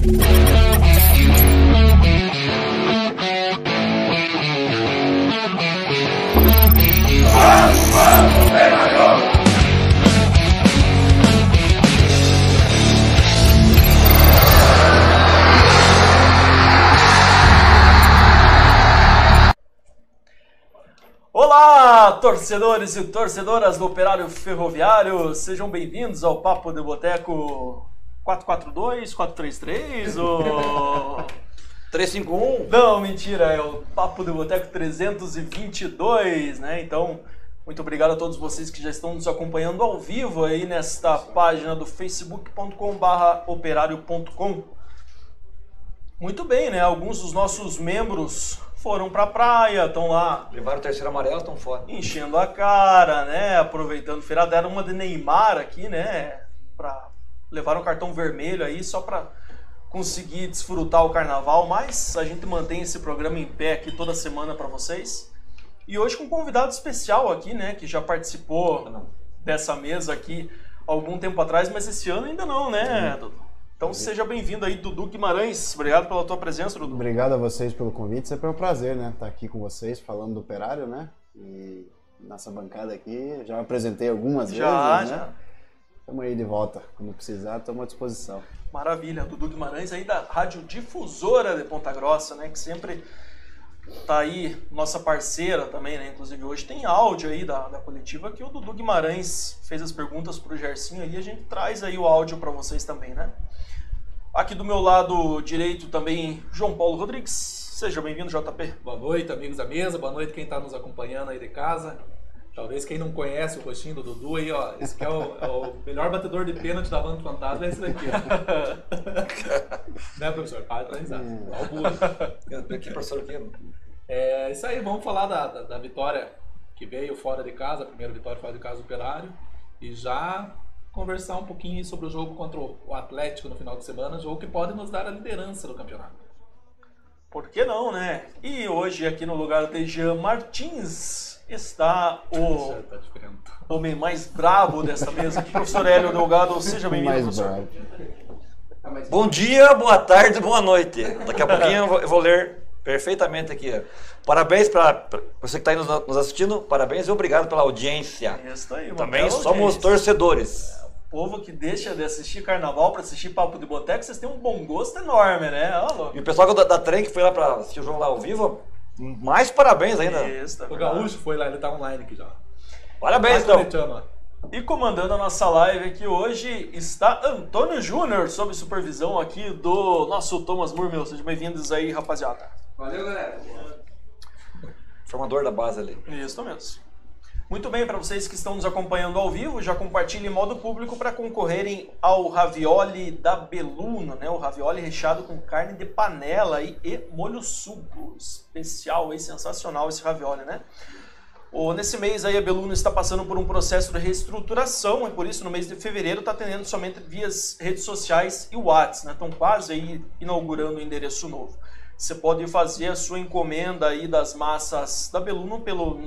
Olá, torcedores e torcedoras do Operário Ferroviário, sejam bem-vindos ao Papo de Boteco 442, 433 ou... 351? Não, mentira, é o Papo de Boteco 322, né? Então, muito obrigado a todos vocês que já estão nos acompanhando ao vivo aí nesta página do facebook.com/operario.com. Muito bem, né? Alguns dos nossos membros foram pra praia, estão lá... Levaram o terceiro amarelo, estão fora. Enchendo a cara, né? Aproveitando o feriado. Deram uma de Neymar aqui, né? Levaram um cartão vermelho aí só pra conseguir desfrutar o carnaval. Mas a gente mantém esse programa em pé aqui toda semana pra vocês. E hoje com um convidado especial aqui, né? Que já participou dessa mesa aqui algum tempo atrás, mas esse ano ainda não, né, Dudu? Então seja bem-vindo aí, Dudu Guimarães. Obrigado pela tua presença, Dudu. Obrigado a vocês pelo convite. Sempre é um prazer, né? Estar aqui com vocês, falando do Operário, né? E nessa bancada aqui, já me apresentei algumas vezes, né? Estamos aí de volta. Quando precisar, estamos à disposição. Maravilha. Dudu Guimarães aí da Rádio Difusora de Ponta Grossa, né? Que sempre tá aí, nossa parceira também, né? Inclusive hoje tem áudio aí da coletiva que o Dudu Guimarães fez as perguntas pro Gersinho aí. A gente traz aí o áudio para vocês também, né? Aqui do meu lado direito também, João Paulo Rodrigues. Seja bem-vindo, JP. Boa noite, amigos da mesa. Boa noite quem está nos acompanhando aí de casa. Talvez quem não conhece o rostinho do Dudu aí, ó. Esse que é o melhor batedor de pênalti da Banda Fantasma, é esse daqui, ó. Né, professor? Para de transar. Olha o bullying. Aqui, professor, aqui. É isso aí, vamos falar da vitória que veio fora de casa, a primeira vitória fora de casa do Operário. E já conversar um pouquinho sobre o jogo contra o Atlético no final de semana, jogo que pode nos dar a liderança do campeonato. Por que não, né? E hoje aqui no lugar de Jean Martins está o homem mais brabo dessa mesa aqui, professor Hélio Delgado. Seja bem-vindo, professor. Bom dia, boa tarde, boa noite. Daqui a pouquinho eu vou ler perfeitamente aqui. Parabéns para você que está aí nos assistindo, parabéns e obrigado pela audiência. Isso aí, também somos torcedores. Povo que deixa de assistir carnaval para assistir Papo de Boteco, vocês têm um bom gosto enorme, né? E o pessoal da Trem que foi lá para assistir o jogo lá ao vivo, mais parabéns ainda. Isso, o Gaúcho foi lá, ele tá online aqui já. Parabéns, então. E comandando a nossa live aqui hoje está Antônio Júnior, sob supervisão aqui do nosso Thomas Murmel. Sejam bem-vindos aí, rapaziada. Valeu, galera. Formador da base ali. Isso mesmo. Muito bem, para vocês que estão nos acompanhando ao vivo, já compartilhem em modo público para concorrerem ao ravioli da Belluno, né? O ravioli recheado com carne de panela e molho sugo. Especial e sensacional esse ravioli, né? Nesse mês aí a Belluno está passando por um processo de reestruturação e por isso no mês de fevereiro está atendendo somente via redes sociais e WhatsApp, né? Estão quase aí inaugurando o endereço novo. Você pode fazer a sua encomenda aí das massas da Belluno pelo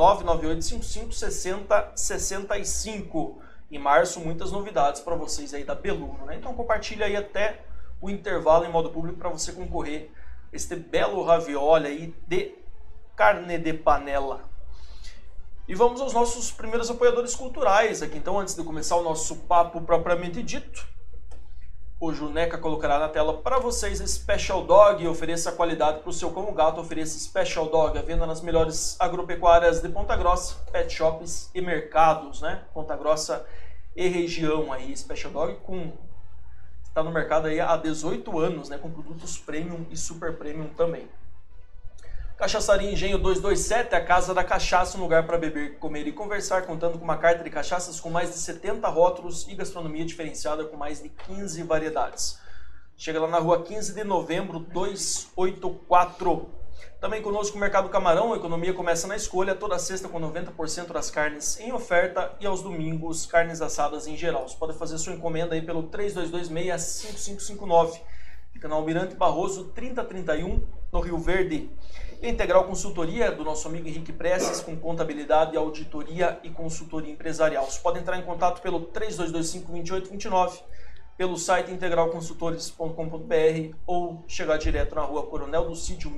998556065. Em março, muitas novidades para vocês aí da Belluno, né? Então compartilha aí até o intervalo em modo público para você concorrer a este belo ravioli aí de carne de panela. E vamos aos nossos primeiros apoiadores culturais aqui. Então, antes de começar o nosso papo propriamente dito, o Juneca colocará na tela para vocês Special Dog. Ofereça qualidade para o seu cão ou gato. Ofereça Special Dog, a venda nas melhores agropecuárias de Ponta Grossa, pet shops e mercados, né? Ponta Grossa e região aí. Special Dog está no mercado aí há 18 anos, né? Com produtos premium e super premium também. Cachaçaria Engenho 227, a casa da cachaça, um lugar para beber, comer e conversar, contando com uma carta de cachaças com mais de 70 rótulos e gastronomia diferenciada com mais de 15 variedades. Chega lá na rua 15 de novembro, 284. Também conosco o Mercado Camarão, a economia começa na escolha, toda sexta com 90% das carnes em oferta e aos domingos carnes assadas em geral. Você pode fazer sua encomenda aí pelo 3226-5559. Fica na Almirante Barroso 3031, no Rio Verde. E a Integral Consultoria do nosso amigo Henrique Prestes, com contabilidade, auditoria e consultoria empresarial. Você pode entrar em contato pelo 3225-2829. pelo site integralconsultores.com.br ou chegar direto na rua Coronel do Cídio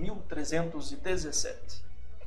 1317.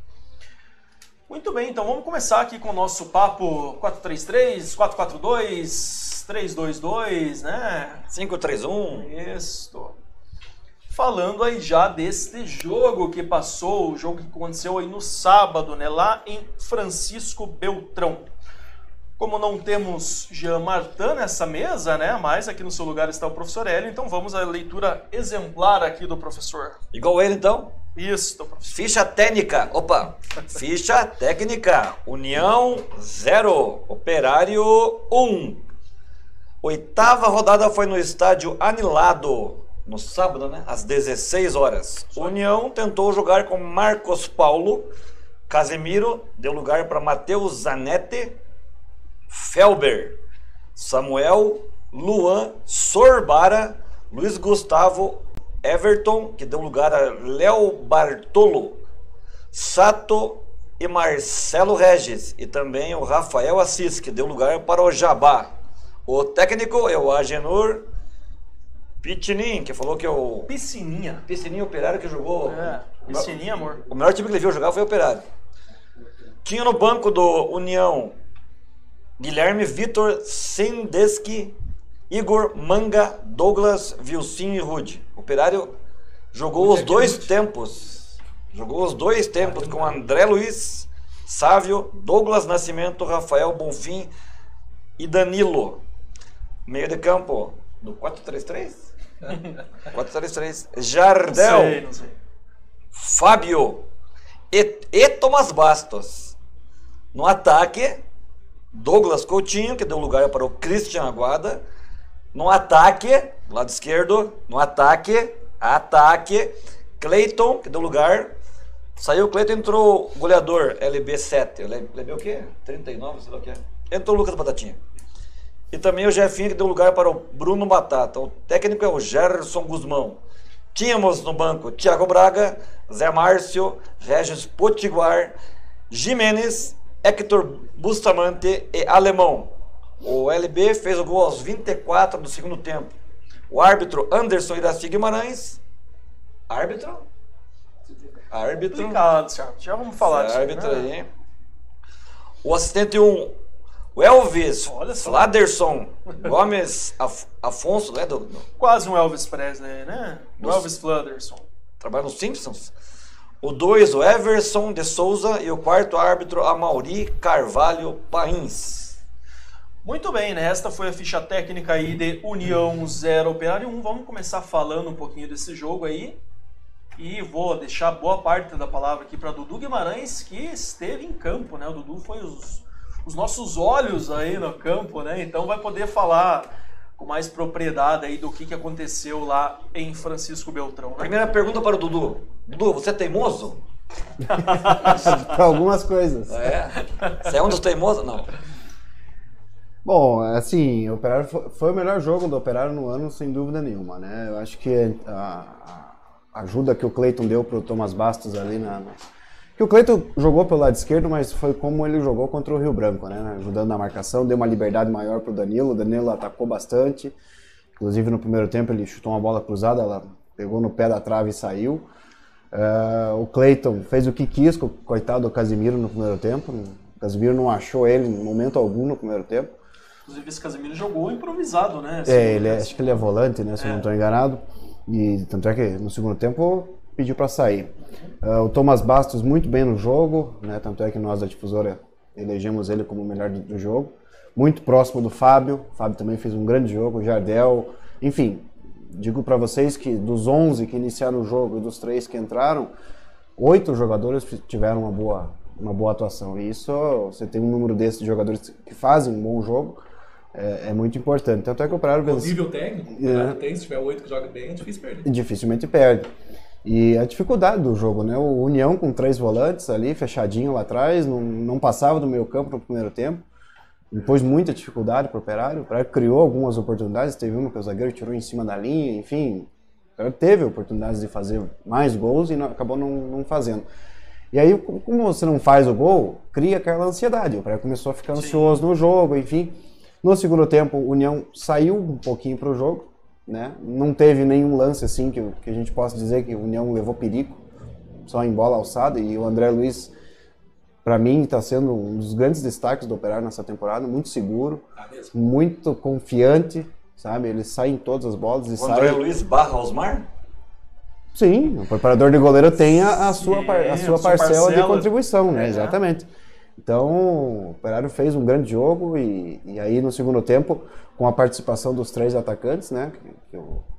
Muito bem, então vamos começar aqui com o nosso papo 433, 442, 322, né? 531. Isso. Falando aí já deste jogo que passou, o jogo que aconteceu aí no sábado, né? Lá em Francisco Beltrão. Como não temos Jean Martin nessa mesa, né? Mas aqui no seu lugar está o professor Hélio, então vamos à leitura exemplar aqui do professor. Igual ele, então? Isso, professor. Ficha técnica. Opa! Ficha técnica. União 0. Operário 1. Oitava rodada foi no estádio Anilado. No sábado, né? Às 16 horas. União tentou jogar com Marcos Paulo. Casemiro deu lugar para Matheus Zanetti. Felber, Samuel, Luan, Sorbara, Luiz Gustavo, Everton, que deu lugar a Léo Bartolo, Sato e Marcelo Regis, e também o Rafael Assis, que deu lugar para o Jabá. O técnico é o Agenor Pitinin, que falou que é o... Piscininha. Operário, que jogou... Piscininha, amor. O melhor time que ele viu jogar foi o Operário. Tinha no banco do União Guilherme Vitor Sendeski, Igor Manga, Douglas, Vilcinho e Rude. O Operário jogou os dois tempos. Jogou os dois tempos com André Luiz, Sávio, Douglas Nascimento, Rafael Bonfim e Danilo. Meio de campo do 4-3-3? 4-3-3. Jardel, Não sei. Fábio e Tomás Bastos. No ataque, Douglas Coutinho, que deu lugar para o Christian Aguada. No ataque, lado esquerdo, no ataque, Cleiton, que deu lugar. Saiu o Cleiton, entrou o goleador LB7. LB o quê? 39, sei lá o que é. Entrou o Lucas Batatinha. E também o Jefinho, que deu lugar para o Bruno Batata. O técnico é o Gerson Guzmão. Tínhamos no banco Thiago Braga, Zé Márcio, Regis Potiguar, Jimenez, Hector Bustamante e Alemão. O LB fez o gol aos 24 do segundo tempo. O árbitro Anderson Iraci Guimarães. Árbitro? Complicado, senhor. Já vamos falar disso. Árbitro aí. O assistente 1, o Elvis Fladerson Gomes Afonso, né? Quase um Elvis Presley, né? O Elvis Fladerson. Trabalha nos Simpsons. O 2, o Everson de Souza. E o quarto árbitro, Amauri Carvalho Pains. Muito bem, né? Esta foi a ficha técnica aí de União 0, Operário 1. Vamos começar falando um pouquinho desse jogo aí. E vou deixar boa parte da palavra aqui para Dudu Guimarães, que esteve em campo, né? O Dudu foi os nossos olhos aí no campo, né? Então vai poder falar com mais propriedade aí do que aconteceu lá em Francisco Beltrão, né? Primeira pergunta para o Dudu. Dudu, você é teimoso? Para algumas coisas. É? Você é um dos teimosos? Não. Bom, assim, o Operário foi o melhor jogo do Operário no ano, sem dúvida nenhuma, né? Eu acho que a ajuda que o Cleiton deu para o Tomás Bastos ali que o Cleiton jogou pelo lado esquerdo, mas foi como ele jogou contra o Rio Branco, né? Ajudando na marcação, deu uma liberdade maior para o Danilo atacou bastante, inclusive no primeiro tempo ele chutou uma bola cruzada, ela pegou no pé da trave e saiu. O Cleiton fez o que quis, coitado do Casemiro no primeiro tempo, o Casemiro não achou ele em momento algum no primeiro tempo. Inclusive esse Casemiro jogou improvisado, né? Acho que ele é volante, né? Se eu não estou enganado. E tanto é que no segundo tempo pediu para sair. O Tomás Bastos muito bem no jogo, né? Tanto é que nós da Difusora elegemos ele como o melhor do jogo. Muito próximo do Fábio. O Fábio também fez um grande jogo. O Jardel. Enfim, digo para vocês que dos 11 que iniciaram o jogo e dos 3 que entraram, 8 jogadores tiveram uma boa atuação. E isso, você tem um número desses de jogadores que fazem um bom jogo, é muito importante. Tanto é que o Operário... O nível técnico, se tiver 8 que joga bem, é difícil perder. Dificilmente perde. E a dificuldade do jogo, né? O União com 3 volantes ali, fechadinho lá atrás, não passava do meio campo no primeiro tempo. Impôs muita dificuldade para o Operário criou algumas oportunidades, teve uma que o zagueiro tirou em cima da linha, enfim. O Operário teve oportunidades de fazer mais gols e acabou não fazendo. E aí, como você não faz o gol, cria aquela ansiedade. O Operário começou a ficar ansioso no jogo, enfim. No segundo tempo, o União saiu um pouquinho para o jogo, né? Não teve nenhum lance assim que a gente possa dizer que o União levou perigo, só em bola alçada, e o André Luiz, para mim, está sendo um dos grandes destaques do Operário nessa temporada, muito seguro, muito confiante, sabe? Ele sai em todas as bolas. O André Luiz barra Osmar? Sim, o preparador de goleiro tem a sua parcela de contribuição, né? Exatamente. Então, o Operário fez um grande jogo e aí no segundo tempo, com a participação dos 3 atacantes, né? Que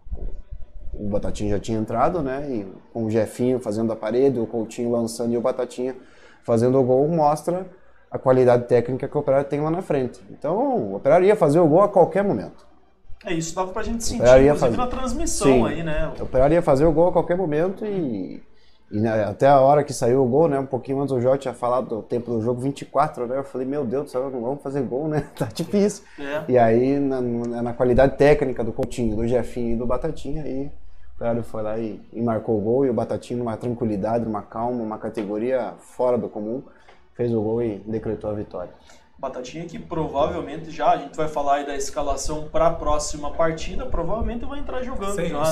o Batatinha já tinha entrado, né? E com o Jefinho fazendo a parede, o Coutinho lançando e o Batatinha fazendo o gol, mostra a qualidade técnica que o Operário tem lá na frente. Então, o Operário ia fazer o gol a qualquer momento. Isso dava pra gente sentir, inclusive na transmissão. Sim, aí, né? O Operário ia fazer o gol a qualquer momento e até a hora que saiu o gol, né? Um pouquinho antes o Jorge tinha falado do tempo do jogo 24, né? Eu falei, meu Deus do céu, não vamos fazer gol, né? Tá difícil. E aí, na qualidade técnica do Coutinho, do Jefinho e do Batatinha, aí o Operário foi lá e marcou o gol, e o Batatinha, numa tranquilidade, numa calma, uma categoria fora do comum, fez o gol e decretou a vitória. Batatinha que provavelmente já, a gente vai falar aí da escalação para a próxima partida, provavelmente vai entrar jogando já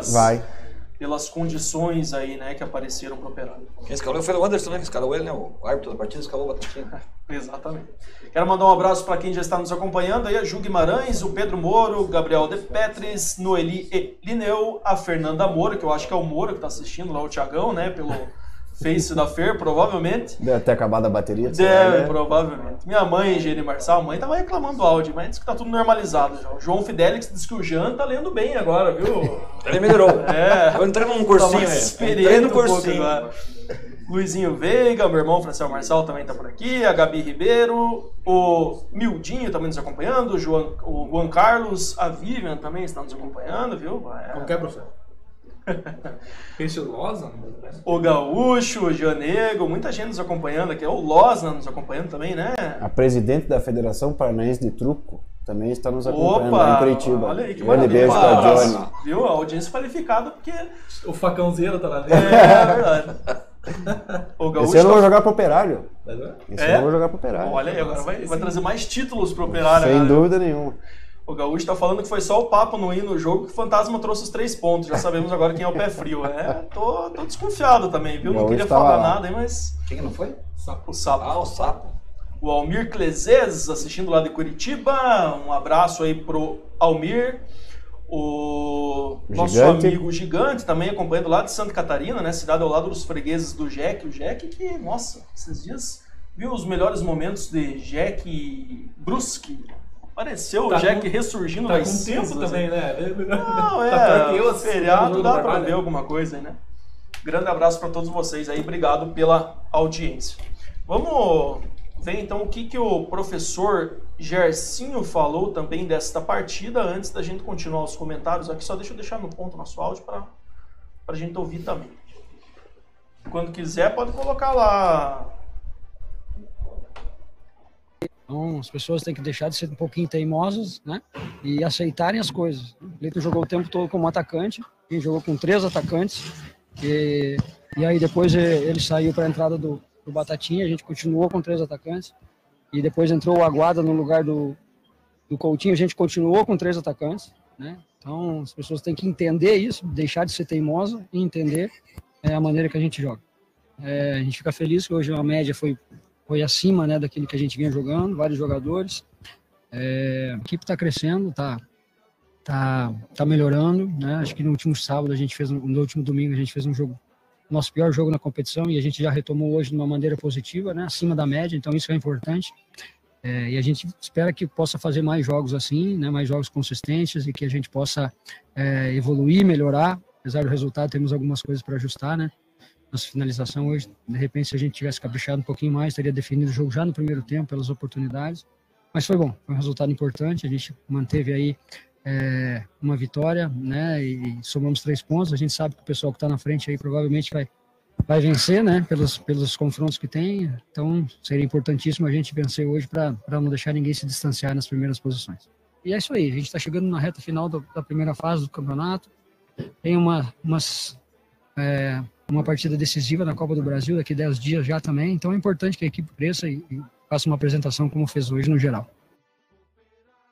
pelas condições aí, né, que apareceram pro Operário. Quem escalou foi o Anderson, né, que escalou ele, né, o árbitro da partida escalou o Batatinha. Exatamente. Quero mandar um abraço para quem já está nos acompanhando aí, a Ju Guimarães, o Pedro Moro, o Gabriel De Petris, Noeli Lineu, a Fernanda Moro, que eu acho que é o Moro que está assistindo lá, o Thiagão, né, pelo Face da Fer, provavelmente. Deve ter acabado a bateria. Deve, provavelmente. Minha mãe, Gene Marçal, a mãe tava reclamando do áudio, mas disse que tá tudo normalizado já. O João Fidelix disse que o Jean tá lendo bem agora, viu? Ele melhorou. Eu entrei num cursinho, entrei no cursinho. Luizinho Veiga, meu irmão Francel Marçal também tá por aqui, a Gabi Ribeiro, o Mildinho também nos acompanhando, o Juan Carlos, a Vivian também está nos acompanhando, viu? Como que é, professor? O Gaúcho, o Janego, muita gente nos acompanhando aqui. O Losna nos acompanhando também, né? A presidente da Federação Paranaense de Truco também está nos acompanhando lá em Curitiba. Olha aí, que beijo para Johnny. Viu? A audiência qualificada porque... O facãozeiro tá lá dentro. É verdade. O Gaúcho esse ano eu vou jogar pro Operário. Esse ano eu vou jogar pro Operário. Olha aí, agora vai trazer mais títulos pro Operário. Sem dúvida nenhuma. O Gaúcho tá falando que foi só o papo no ir no jogo que o Fantasma trouxe os 3 pontos. Já sabemos agora quem é o pé frio. Tô desconfiado também, viu? Não queria falar nada aí, mas... Quem não foi? O Sapo. Ah, o Sapo. O Almir Clezes, assistindo lá de Curitiba. Um abraço aí pro Almir. O nosso amigo Gigante também acompanhando lá de Santa Catarina, né? Cidade ao lado dos fregueses do Jack. O Jack que, nossa, esses dias viu os melhores momentos de Jack Brusque. Apareceu o Jack ressurgindo tá das com cinzas. Tempo também, né? Não, feriado dá pra ver alguma coisa aí, né? Grande abraço para todos vocês aí, obrigado pela audiência. Vamos ver então o que o professor Gercinho falou também desta partida, antes da gente continuar os comentários aqui. Só deixa eu deixar no ponto nosso áudio para a gente ouvir também. Quando quiser pode colocar lá. Então, as pessoas têm que deixar de ser um pouquinho teimosas, né? E aceitarem as coisas. O Leito jogou o tempo todo como atacante, ele jogou com 3 atacantes, e aí depois ele saiu para a entrada do Batatinha, a gente continuou com 3 atacantes, e depois entrou o Aguada no lugar do Coutinho, a gente continuou com 3 atacantes, né? Então, as pessoas têm que entender isso, deixar de ser teimosa e entender a maneira que a gente joga. A gente fica feliz que hoje a média foi acima, né, daquilo que a gente vinha jogando, vários jogadores. A equipe está crescendo, tá melhorando, né? Acho que no último sábado no último domingo a gente fez um jogo, nosso pior jogo na competição, e a gente já retomou hoje de uma maneira positiva, né, acima da média, então isso é importante. E a gente espera que possa fazer mais jogos assim, né, mais jogos consistentes, e que a gente possa evoluir, melhorar. Apesar do resultado, temos algumas coisas para ajustar, né? Nossa finalização hoje, de repente, se a gente tivesse caprichado um pouquinho mais, teria definido o jogo já no primeiro tempo, pelas oportunidades. Mas foi bom, foi um resultado importante, a gente manteve aí uma vitória, né, e somamos 3 pontos. A gente sabe que o pessoal que está na frente aí provavelmente vai vencer, né, pelos confrontos que tem. Então, seria importantíssimo a gente vencer hoje para não deixar ninguém se distanciar nas primeiras posições. E é isso aí, a gente está chegando na reta final da primeira fase do campeonato. Tem uma partida decisiva na Copa do Brasil daqui a 10 dias já também, então é importante que a equipe cresça e faça uma apresentação como fez hoje no geral.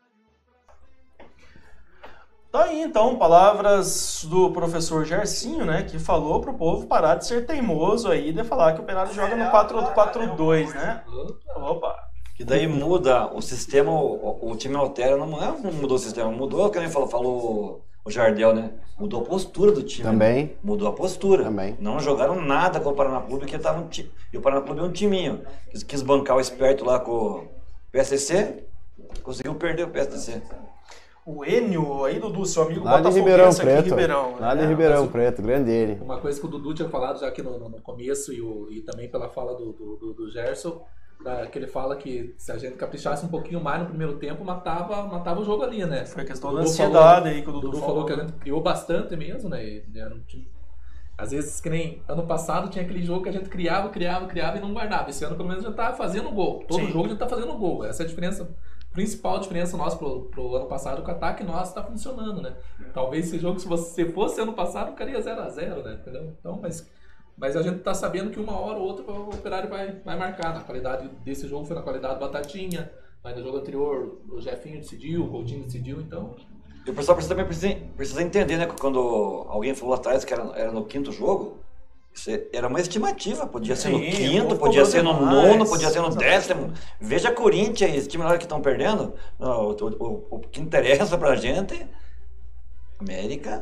Tá aí então, palavras do professor Gersinho, né, que falou pro povo parar de ser teimoso aí, de falar que o Operário joga no 4-4-2, né? Opa! Que daí muda o sistema, o time altera, não mudou o sistema, mudou, que nem falou o Jardel, né? Mudou a postura do time. Também. Né? Mudou a postura. Também. Não jogaram nada com o Paraná Clube, que tava e o Paraná Clube é um timinho. Quis bancar o esperto lá com o PSC, conseguiu perder o PSC. O Enio aí, Dudu, seu amigo lá de Ribeirão Preto. Ribeirão, lá de Ribeirão Preto, grande ele. Uma coisa que o Dudu tinha falado já aqui no começo e também pela fala do Gerson, que ele fala que se a gente caprichasse um pouquinho mais no primeiro tempo, matava o jogo ali, né? Foi a questão da ansiedade aí que o Dudu falou que a gente criou bastante mesmo, né? Às vezes, que nem ano passado, tinha aquele jogo que a gente criava e não guardava. Esse ano, pelo menos, a gente tá fazendo gol. Todo jogo a gente tá fazendo gol. Essa é a diferença, principal diferença nossa pro ano passado, que o ataque nosso tá funcionando, né? Talvez esse jogo, se fosse ano passado, ficaria 0-0, né? Entendeu? Então, mas a gente tá sabendo que uma hora ou outra o Operário vai marcar. A qualidade desse jogo foi na qualidade do Batatinha, mas no jogo anterior o Jefinho decidiu, o Coutinho decidiu, então... E o pessoal precisa entender, né? Quando alguém falou atrás que era no 5º jogo, isso era uma estimativa. Podia ser no 5º, podia ser no 9º, podia ser no 10º. Veja Corinthians, esse time lá que estão perdendo. O que interessa pra gente... América.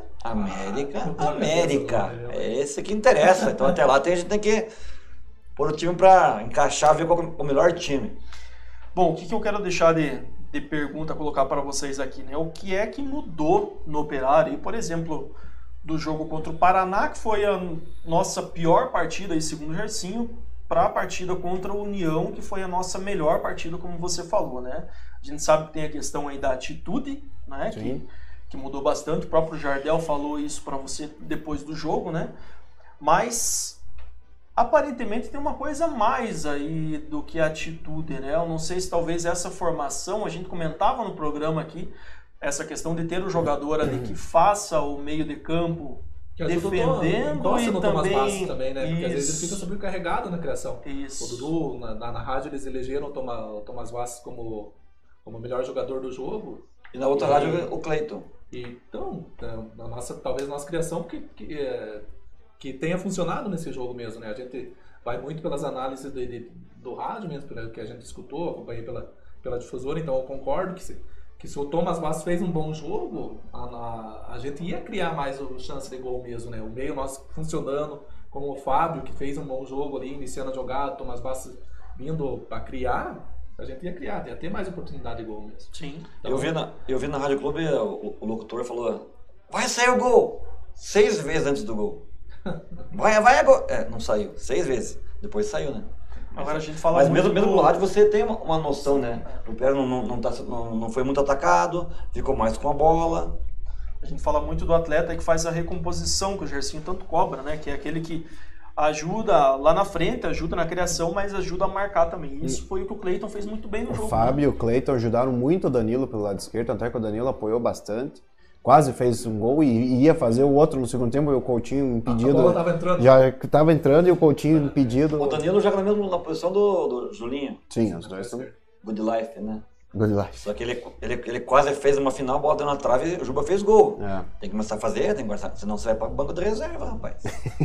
É esse que interessa. Então até lá a gente tem que pôr o time pra encaixar, ver qual é o melhor time. Bom, o que eu quero deixar de pergunta colocar para vocês aqui, né? O que é que mudou no Operário? E, por exemplo, do jogo contra o Paraná, que foi a nossa pior partida, aí, segundo o Gersinho, para a partida contra o União, que foi a nossa melhor partida, como você falou, né? A gente sabe que tem a questão aí da atitude, né? Que mudou bastante. O próprio Jardel falou isso para você depois do jogo, né? Mas aparentemente tem uma coisa a mais aí do que a atitude, né? Eu não sei se talvez essa formação, a gente comentava no programa aqui, essa questão de ter o jogador ali que faça o meio de campo defendendo e também, né? Porque às vezes ele fica sobrecarregado na criação. Isso. O Dudu, na rádio, eles elegeram o Tomás Vasques como o melhor jogador do jogo. E na outra rádio, o Cleiton. Então, talvez a nossa criação que tenha funcionado nesse jogo mesmo, né? A gente vai muito pelas análises do rádio mesmo, que a gente escutou, acompanhei pela difusora, então eu concordo que se o Tomás Vasques fez um bom jogo, a gente ia criar mais chance de gol mesmo, né? O meio nosso funcionando, como o Fábio, que fez um bom jogo ali, iniciando a jogada, o Tomás Vasques vindo para criar, a gente ia criar, ia ter mais oportunidade de gol mesmo. Sim. Então, eu vi na Rádio Clube, o locutor falou, vai sair o gol! 6 vezes antes do gol. Vai gol! Não saiu. 6 vezes. Depois saiu, né? Agora a gente fala mas mesmo no rádio você tem uma noção, né? O Operário não foi muito atacado, ficou mais com a bola. A gente fala muito do atleta que faz a recomposição, que o Gersinho tanto cobra, né? Que é aquele que ajuda lá na frente, ajuda na criação, mas ajuda a marcar também. Isso foi o que o Cleiton fez muito bem no jogo. O Fábio e o Cleiton ajudaram muito o Danilo pelo lado esquerdo, até que o Danilo apoiou bastante. Quase fez um gol e ia fazer o outro no segundo tempo e o Coutinho impedido. A bola estava entrando. Já estava entrando e o Coutinho impedido. O Danilo joga na posição do Julinho. Sim, os dois estão. Good life, né? Good life. Só que ele quase fez uma final, a bola deu na trave e o Juba fez gol. Tem que começar a fazer, tem que começar, senão você vai para o banco de reserva, rapaz.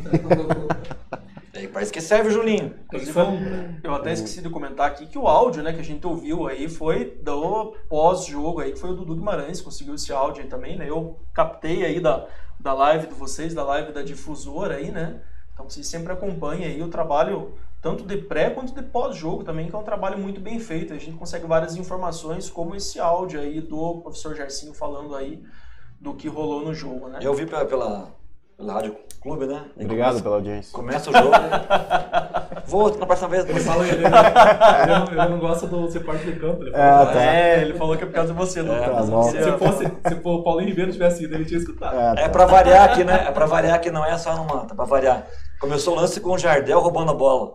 Parece que serve o Julinho. Eu até esqueci de comentar aqui que o áudio, né, que a gente ouviu aí foi do pós-jogo aí, que foi o Dudu Guimarães, conseguiu esse áudio aí também, né? Eu captei aí da live de vocês, da live da difusora aí, né? Então vocês sempre acompanhem aí o trabalho tanto de pré quanto de pós-jogo também, que é um trabalho muito bem feito. A gente consegue várias informações, como esse áudio aí do professor Gersinho falando aí do que rolou no jogo, né? Eu vi pela Rádio Clube, né? Obrigado pela audiência. Começa o jogo. Vou na próxima vez. Ele fala ele não gosta do ser parte de campo. Ele falou que é por causa de você, não. Se o Paulinho Ribeiro tivesse ido, ele tinha escutado. É pra variar aqui, né? É pra variar que não é só no mata, é pra variar. Começou o lance com o Jardel roubando a bola.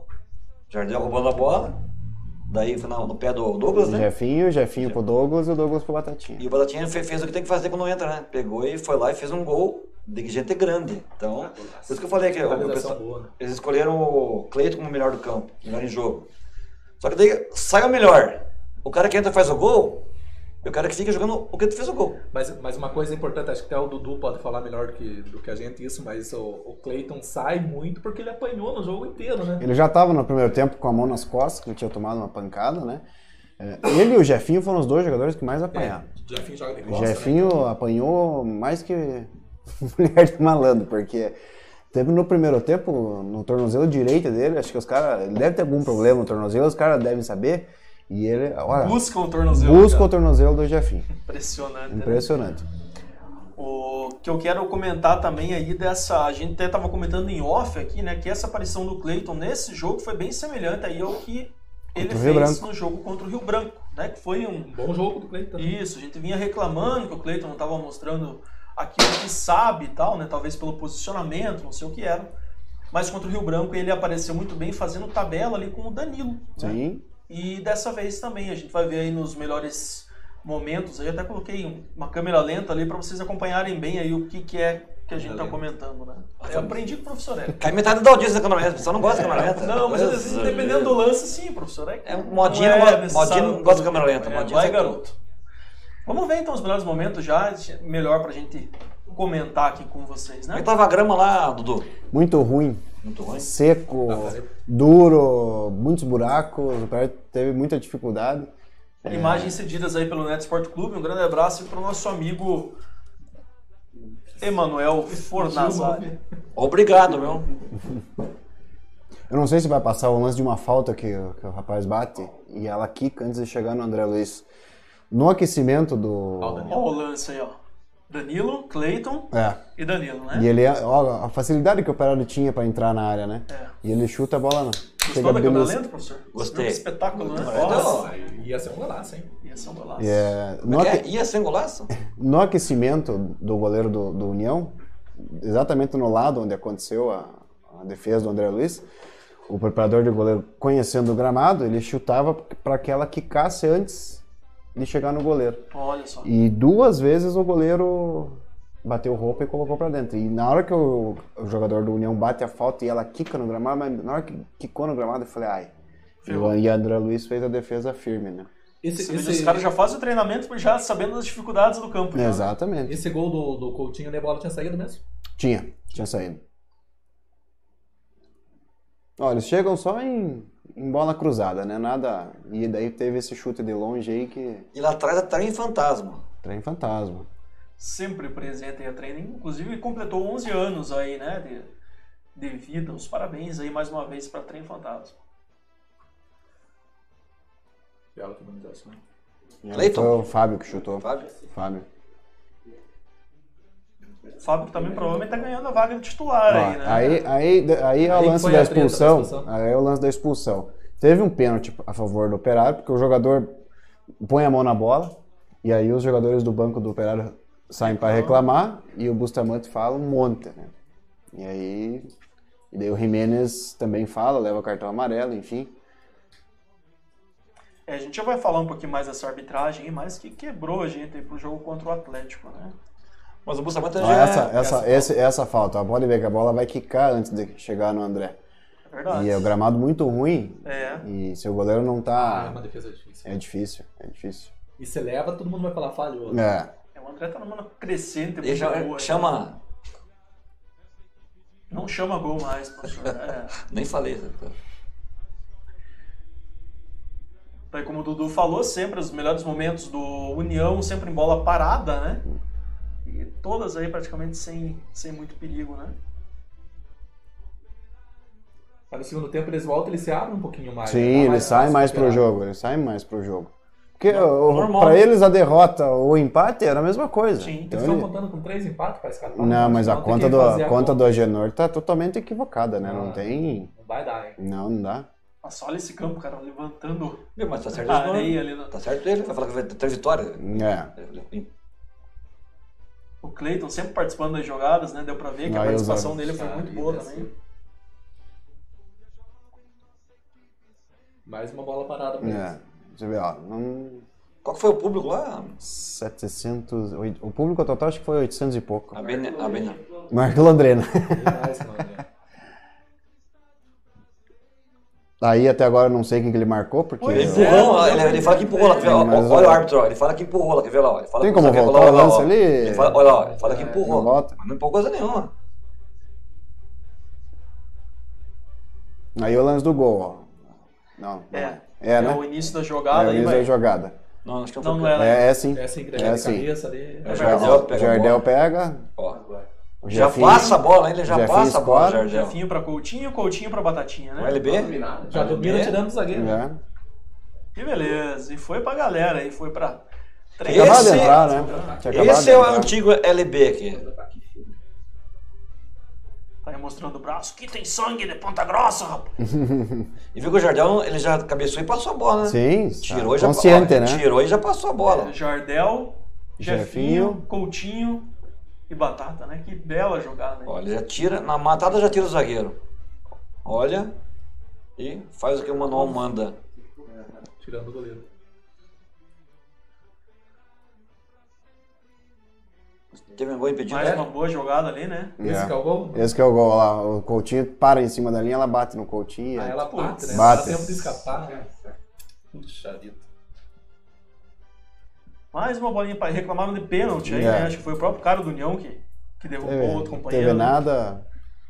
Daí foi no pé do Douglas, né? Jefinho pro Douglas e o Douglas pro Batatinha. E o Batatinha fez o que tem que fazer quando entra, né? Pegou e foi lá e fez um gol de gente grande. Então, por isso que eu falei que eles escolheram o Cleiton como o melhor do campo, melhor em jogo. Só que daí sai o melhor. O cara que entra e faz o gol, Eu quero que fique jogando o que tu fez o gol. Mas uma coisa importante, acho que até o Dudu pode falar melhor do que a gente isso, mas o Cleiton sai muito porque ele apanhou no jogo inteiro, né? Ele já estava no primeiro tempo com a mão nas costas, que ele tinha tomado uma pancada, né? Ele e o Jefinho foram os dois jogadores que mais apanharam. O Jefinho joga de O costa, Jefinho né? apanhou mais que mulher de malandro, porque teve no primeiro tempo, no tornozelo direito dele, acho que os caras, ele deve ter algum problema no tornozelo, os caras devem saber, e ele, olha, Busca o tornozelo. busca o tornozelo do Jefinho. Impressionante. Né? Impressionante. O que eu quero comentar também aí a gente até estava comentando em off aqui, né, que essa aparição do Cleiton nesse jogo foi bem semelhante aí ao que ele fez no jogo contra o Rio Branco, né, que foi um bom jogo do Cleiton. Isso, a gente vinha reclamando que o Cleiton não estava mostrando aquilo que sabe e tal, né, talvez pelo posicionamento, não sei o que era, mas contra o Rio Branco ele apareceu muito bem fazendo tabela ali com o Danilo. Sim. Né? E dessa vez também, a gente vai ver aí nos melhores momentos, aí até coloquei uma câmera lenta ali para vocês acompanharem bem aí o que é que a gente está comentando, né? Eu aprendi com o professor Érico. Cai metade da audiência da câmera lenta, o pessoal não gosta da câmera lenta. Não, mas assim, dependendo do lance, sim, professor Érico. Modinha não gosta da câmera lenta. Vai, garoto. Vamos ver então os melhores momentos já, melhor pra gente comentar aqui com vocês, né? Como é que tava a grama lá, Dudu? Muito ruim. Muito ruim. Seco, duro, muitos buracos, o Pérez teve muita dificuldade. Imagens cedidas aí pelo Net Sport Clube, um grande abraço para o nosso amigo Emanuel Fornazari. Obrigado, meu. Eu não sei se vai passar o lance de uma falta que o rapaz bate e ela quica antes de chegar no André Luiz. No aquecimento do... Olha o lance aí, ó. Danilo, Cleiton e Danilo, né? E ele, ó, a facilidade que o Operário tinha para entrar na área, né? E ele chuta a bola na... Gostou da câmera lenta, professor? Gostei. Que espetáculo, né? Nossa, ia ser um golaço, hein? Ia ser um golaço. Ia ser um golaço? No aquecimento do goleiro do União, exatamente no lado onde aconteceu a defesa do André Luiz, o preparador de goleiro, conhecendo o gramado, ele chutava para que ela quicasse antes de chegar no goleiro. Olha só. E 2 vezes o goleiro bateu roupa e colocou pra dentro. E na hora que o jogador do União bate a falta e ela quica no gramado, mas na hora que quicou no gramado eu falei, ai. E o André Luiz fez a defesa firme, né? Os caras já fazem o treinamento já sabendo das dificuldades do campo. Já, exatamente. Esse gol do Coutinho, a bola tinha saído mesmo? Tinha saído. Ó, eles chegam só em bola cruzada, né? Nada. E daí teve esse chute de longe aí que... E lá atrás é trem fantasma. Trem fantasma. Sempre presente em a treino, inclusive completou 11 anos aí, né, de vida. Os parabéns aí mais uma vez para Trem Fantasma. Bela finalização. Cleiton? Foi o Fábio que chutou. Fábio? Fábio que também provavelmente tá ganhando a vaga de titular aí, né? Aí é o lance da expulsão. Aí é o lance da expulsão. Teve um pênalti a favor do Operário, porque o jogador põe a mão na bola, e aí os jogadores do banco do Operário saem para reclamar e o Bustamante fala um monte, né? E daí o Jimenez também fala, leva o cartão amarelo, enfim. A gente já vai falar um pouquinho mais dessa arbitragem, mas que quebrou a gente aí pro jogo contra o Atlético, né? Mas o Bustamante essa falta, pode ver que a bola vai quicar antes de chegar no André. É verdade. E é o gramado muito ruim. É. E se o goleiro não tá... É uma defesa difícil. É difícil. E se leva, todo mundo vai falar falho. O André tá numa crescente. Chama... Não chama gol mais, professor. Nem falei. Daí, como o Dudu falou, sempre os melhores momentos do União, sempre em bola parada, né? E todas aí praticamente sem muito perigo, né? Para o segundo tempo eles voltam, eles se abrem um pouquinho mais. Sim, eles saem mais pro jogo. Porque Normal. Pra eles a derrota ou o empate era a mesma coisa. Sim. Então, Eles estão contando com 3 empates para escapar. não, mas a Então conta do Agenor tá totalmente equivocada, né? Não tem... Não vai dar, hein? Não dá. Nossa, olha esse campo, cara, levantando Mas tá certo a areia ali. Tá certo ele, vai falar que vai ter vitória. O Cleiton sempre participando das jogadas, né? Deu pra ver que a participação dele foi muito boa também. Mais uma bola parada pra eles. Você vê, ó. Qual que foi o público lá? 700... O público total acho que foi 800 e pouco. A Bena. Marco Londrina. Demais, mano. Aí até agora eu não sei quem que ele marcou, porque... Ele fala que empurrou lá. Olha o árbitro, ó, ele fala que empurrou lá, quer ver lá? Ele fala tem como voltar o lance ali? Ele fala, olha lá, ele fala que empurrou, mas não empurrou coisa nenhuma. Aí o lance do gol, ó. Não. É, né? o início da jogada. É o início da jogada. Não, acho que não era. É sim. É sim, que É assim. cabeça ali. O Jardel pega. Ó. O Já Jefinho- passa a bola, ele já Jefinho passa a bola, escora. Jardel. Jefinho pra Coutinho, Coutinho pra Batatinha, O né? LB? Já domina tirando o zagueiro. É. Que beleza. E foi pra galera aí, foi pra... Tinha acabado de entrar, né? Tinha acabado Esse de é o entrar. antigo LB aqui. Tá aí mostrando o braço. Que tem sangue de Ponta Grossa, rapaz. E viu que o Jardel, ele já cabeçou e passou a bola, né? Sim, Tirou tá e já consciente, ó, né? Tirou e já passou a bola. Jardel, Jefinho, Jefinho. Coutinho e Batata, né? Que bela jogada. Né? Olha, já tira, na matada já tira o zagueiro. Olha, e faz o que o manual manda. Tirando o goleiro. Teve um gol impedido. Mais uma boa jogada ali, né? Esse que é o gol? Esse que é o gol lá. O Coutinho para em cima da linha, ela bate no Coutinho. Aí ela bate, né? Bate. Dá tempo de escapar, né? Puxa vida. Mais uma bolinha para reclamaram de pênalti aí, É. né? Acho que foi o próprio cara do União que derrubou outro companheiro. Teve né? nada.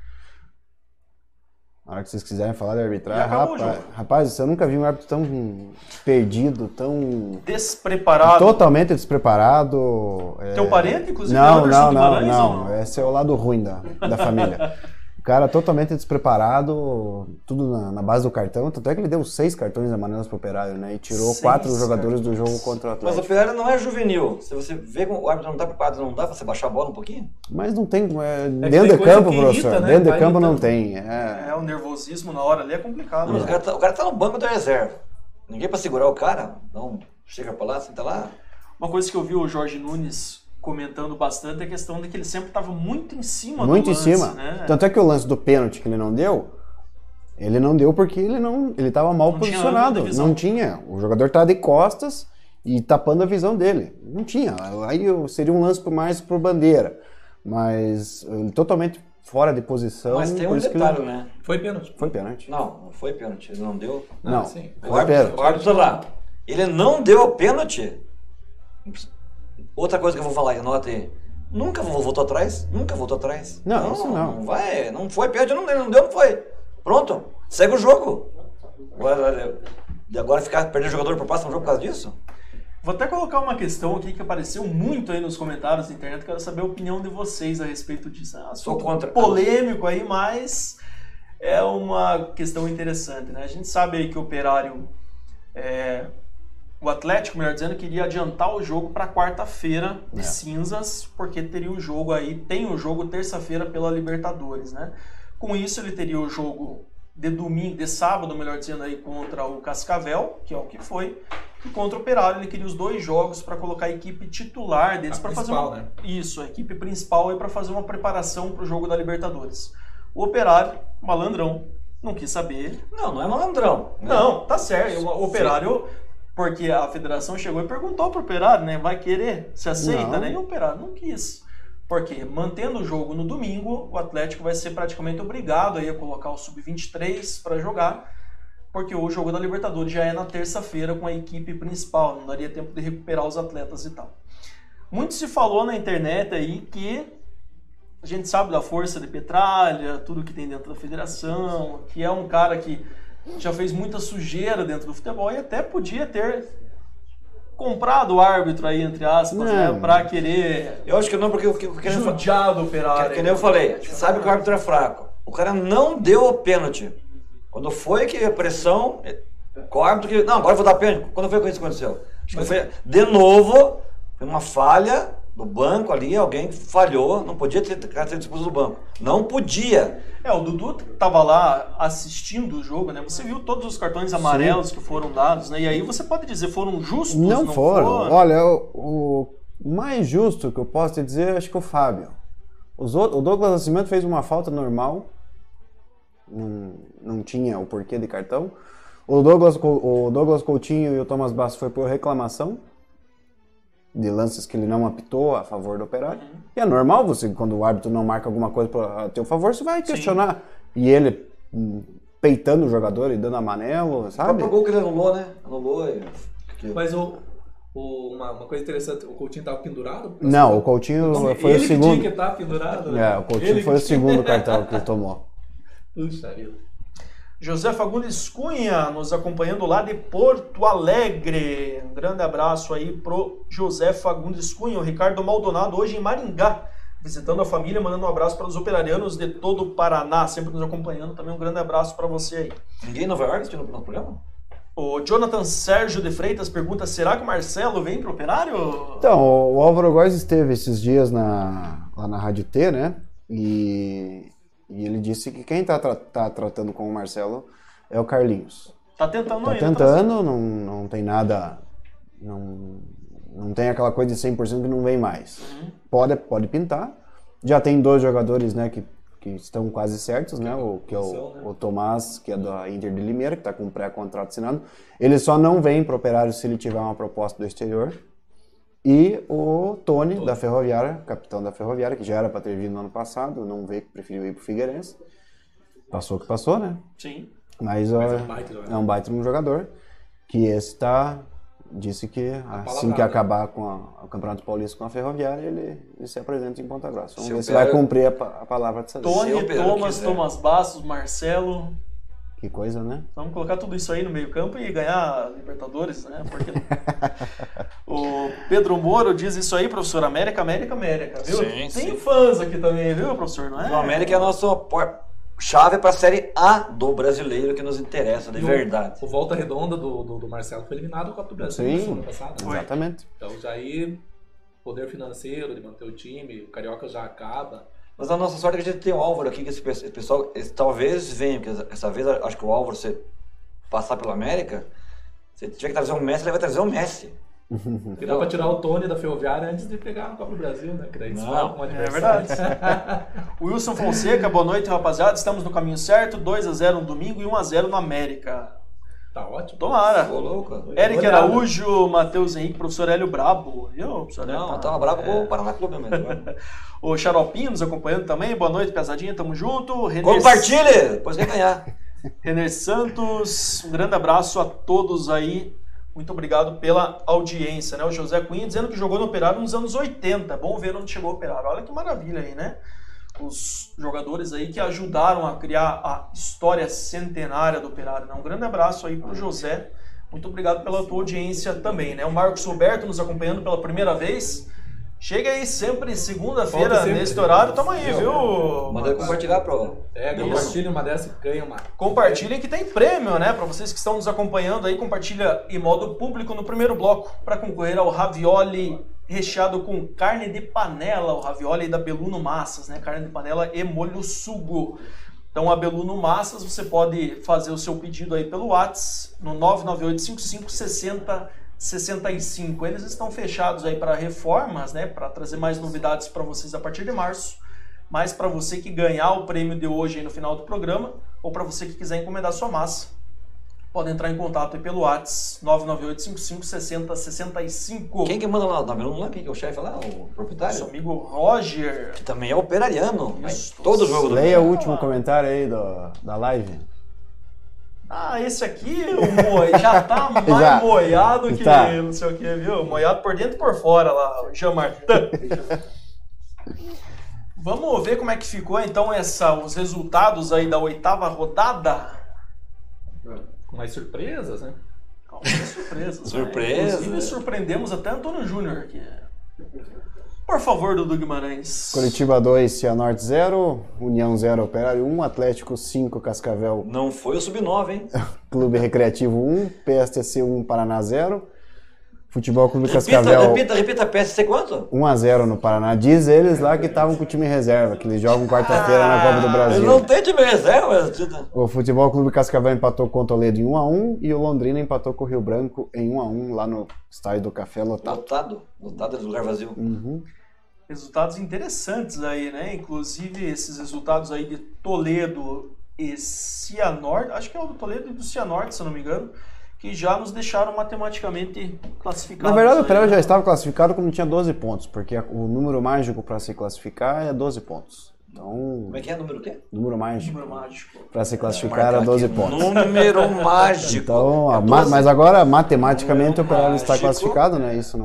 Na hora que vocês quiserem falar de E arbitragem, acabou o rapaz, jogo. rapaz, eu nunca vi um árbitro tão perdido, tão Despreparado. totalmente despreparado. Teu parente, inclusive, Não, Anderson não, Guimarães, não, ou não. Esse é o lado ruim da família. O cara totalmente despreparado, tudo na base do cartão. Tanto é que ele deu 6 cartões amarelos pro Operário, né? E tirou 6 4 jogadores do jogo contra o Mas o Atlético. Operário não é juvenil. Se você vê que o árbitro não tá preparado, não dá pra você baixar a bola um pouquinho? Mas não tem. tem Dentro de coisa campo, que professor. irrita, né? Dentro de Vai campo não irritando. tem. É, o nervosismo na hora ali é complicado. Mas né? o cara tá no banco da reserva. Ninguém pra segurar o cara. Não chega pra lá, senta lá. Uma coisa que eu vi o Jorge Nunes comentando bastante é a questão de que ele sempre estava muito em cima Muito do em lance, cima. né? Tanto é que o lance do pênalti que ele não deu porque ele estava mal Não tinha posicionado. ângulo de visão. Não tinha. O jogador estava de costas e tapando a visão dele. Não tinha. Aí seria um lance mais pro Bandeira. Mas ele totalmente fora de posição. Mas tem por um isso que detalhe, ele- né? Foi pênalti. Foi pênalti. Não foi pênalti. Ele não deu. Não. sim. Foi pênalti. O árbitro lá. Ele não deu o pênalti. Outra coisa que eu vou falar, anota aí. Nunca voltou atrás? Nunca voltou atrás? Não, isso não. Não vai, não foi pênalti, não deu, não foi. Pronto, segue o jogo. Agora ficar perdendo jogador pro próximo jogo por causa disso? Vou até colocar uma questão aqui que apareceu muito aí nos comentários da internet. Quero saber a opinião de vocês a respeito disso. É um assunto contra. polêmico aí, mas é uma questão interessante, né? A gente sabe aí que o Operário, o Atlético, melhor dizendo, queria adiantar o jogo para quarta-feira de cinzas, porque teria o jogo aí, tem o jogo terça-feira pela Libertadores, né? Com isso ele teria o jogo de domingo, de sábado, melhor dizendo, aí contra o Cascavel, que é o que foi, e contra o Operário. Ele queria os 2 jogos para colocar a equipe titular deles para fazer uma... né? Isso, a equipe principal aí para fazer uma preparação para o jogo da Libertadores. O Operário, malandrão, não quis saber. Não é malandrão. Né? Não, tá certo. O Operário, porque a federação chegou e perguntou pro Operário, né? Vai querer? Se aceita, Não. né? E o Operário não quis. Porque mantendo o jogo no domingo, o Atlético vai ser praticamente obrigado aí a colocar o Sub-23 para jogar, porque o jogo da Libertadores já é na terça-feira com a equipe principal, não daria tempo de recuperar os atletas e tal. Muito se falou na internet aí que a gente sabe da força de Petralha, tudo que tem dentro da federação, que é um cara que já fez muita sujeira dentro do futebol e até podia ter comprado o árbitro aí, entre aspas, né, pra querer Eu acho que não, porque o que judiar do Operário. que nem eu falei, sabe que o árbitro é fraco. O cara não deu o pênalti. Quando foi que a pressão, o árbitro que... Não, agora eu vou dar pênalti. Quando foi que isso aconteceu? Acho que foi, de novo, foi uma falha do banco ali, alguém falhou, não podia ter sido expulso do banco. Não podia. O Dudu tava lá assistindo o jogo, né? Você viu todos os cartões amarelos que foram dados, né? E aí você pode dizer, foram justos? Não foram. Olha, o mais justo que eu posso te dizer, acho que o Fábio. O Douglas Nascimento fez uma falta normal. Não tinha o porquê de cartão. O Douglas Coutinho e o Thomas Bastos foi por reclamação de lances que ele não apitou a favor do Operário. E é normal você, quando o árbitro não marca alguma coisa a teu favor, você vai questionar. E ele peitando o jogador e dando amanelo, O sabe? próprio gol que ele anulou, né? Anulou e... Mas uma coisa interessante, o Coutinho estava pendurado? Não, o Coutinho foi ele o segundo. Ele que tinha que estar pendurado? Né? O Coutinho foi o segundo cartão que ele tomou. Puxa vida. José Fagundes Cunha nos acompanhando lá de Porto Alegre. Um grande abraço aí pro José Fagundes Cunha. O Ricardo Maldonado hoje em Maringá, visitando a família, mandando um abraço para os operarianos de todo o Paraná, sempre nos acompanhando. Também um grande abraço para você aí. Ninguém em Nova York assistindo no programa? O Jonathan Sérgio de Freitas pergunta, será que o Marcelo vem pro Operário? Então, o Álvaro Góes esteve esses dias lá na Rádio T, né? E ele disse que quem tá tratando com o Marcelo é o Carlinhos. Tá tentando Tá ainda. tentando, não tem nada... Não tem aquela coisa de 100% que não vem mais. Pode pintar. Já tem 2 jogadores, né, que estão quase certos, né? O Tomás, que é da Inter de Limeira, que está com um pré-contrato assinado. Ele só não vem para o Operário se ele tiver uma proposta do exterior. E o Tony, da Ferroviária, capitão da Ferroviária, que já era para ter vindo no ano passado, não veio, preferiu ir para o Figueirense. Passou o que passou, né? Sim. Mas é um baita de um jogador, que esse disse que assim que acabar com o Campeonato Paulista com a Ferroviária, ele se apresenta em Ponta Grossa. Vamos ver se vai cumprir a palavra de César. Tony, Thomas Bastos, Marcelo. Que coisa, né? Vamos colocar tudo isso aí no meio campo e ganhar Libertadores, né? Porque o Pedro Moro diz isso aí, professor. América, viu? Sim, Tem fãs aqui também, viu, professor? Não é? O América é a nossa chave para a Série A do brasileiro, que nos interessa, de verdade. O Volta Redonda do Marcelo foi eliminado do Copa do Brasil na semana passada. Exatamente. Então já aí, poder financeiro de manter o time, o Carioca já acaba. Mas a nossa sorte é que a gente tem o Álvaro aqui, que esse pessoal talvez venha, porque essa vez acho que o Álvaro, você passar pela América, se tiver que trazer um Messi, ele vai trazer um Messi. Porque dá pra tirar o Tony da Ferroviária antes de pegar no Copa do Brasil, né? Que daí Não, é verdade. Wilson Fonseca, boa noite, rapaziada. Estamos no caminho certo. 2-0 no domingo e 1-0 no América. Tá ótimo. Tomara. Ô, louco. Eric Araújo, Matheus Henrique, professor Hélio Brabo. Viu, professor? Não, tava bravo com o Paraná Clube mesmo. O Xaropinho nos acompanhando também. Boa noite, pesadinha. Tamo junto. Compartilhe! Depois quer ganhar. Renner Santos, um grande abraço a todos aí. Muito obrigado pela audiência, né? O José Cunha dizendo que jogou no Operário nos anos 80. Bom ver onde chegou o Operário. Olha que maravilha aí, né? Os jogadores aí que ajudaram a criar a história centenária do Operário, né? Um grande abraço aí pro José. Muito obrigado pela tua audiência também, né? O Marcos Roberto nos acompanhando pela primeira vez. Chega aí sempre segunda-feira nesse horário. Tamo aí, viu? Manda compartilhar pro... Compartilha uma dessa e ganha uma. Compartilhem que tem prêmio, né? Para vocês que estão nos acompanhando aí, compartilha em modo público no primeiro bloco para concorrer ao ravioli recheado com carne de panela, o ravioli da Beluno Massas, né? Carne de panela e molho sugo. Então, a Beluno Massas, você pode fazer o seu pedido aí pelo WhatsApp no 998556065. Eles estão fechados aí para reformas, né? Para trazer mais novidades para vocês a partir de março. Mas para você que ganhar o prêmio de hoje aí no final do programa, ou para você que quiser encomendar sua massa, pode entrar em contato aí pelo WhatsApp 998556065. Quem que manda lá? Não lá? Quem que é o chefe lá? O proprietário? Seu amigo Roger. Que também é operariano. Isso. Todo jogo do Leia o último comentário aí da live. Ah, esse aqui já tá mais moiado que não sei o que, viu? Moiado por dentro e por fora lá, o Jean Martin. Vamos ver como é que ficou então os resultados aí da 8ª rodada. Com mais surpresas, né? Algumas surpresas. Surpresa. Inclusive surpreendemos até Antônio Júnior aqui. Por favor, Dudu Guimarães. Curitiba 2, Cianorte 0, União 0, Operário 1, Atlético 5, Cascavel. Não foi o Sub-9, hein? Clube Recreativo 1, PSTC 1, Paraná 0. Futebol Clube Cascavel. Repita, PSC quanto? 1-0 no Paraná. Diz eles lá que estavam com o time reserva, que eles jogam quarta-feira na Copa do Brasil. Ele não tem time reserva. O Futebol Clube Cascavel empatou com o Toledo em 1-1 e o Londrina empatou com o Rio Branco em 1-1 lá no Estádio do Café lotado. Lotado de lugar vazio. Uhum. Resultados interessantes aí, né? Inclusive esses resultados aí de Toledo e Cianorte, acho que é o do Toledo e do Cianorte, se eu não me engano, que já nos deixaram matematicamente classificados. Na verdade, o Operário já estava classificado como tinha 12 pontos, porque o número mágico para se classificar é 12 pontos. Então, Como é que é? Número o quê? número mágico. Número mágico. Para se classificar a 12 pontos. Número mágico. Então, É 12. mas agora, matematicamente, o Operário está mágico. classificado, né? Isso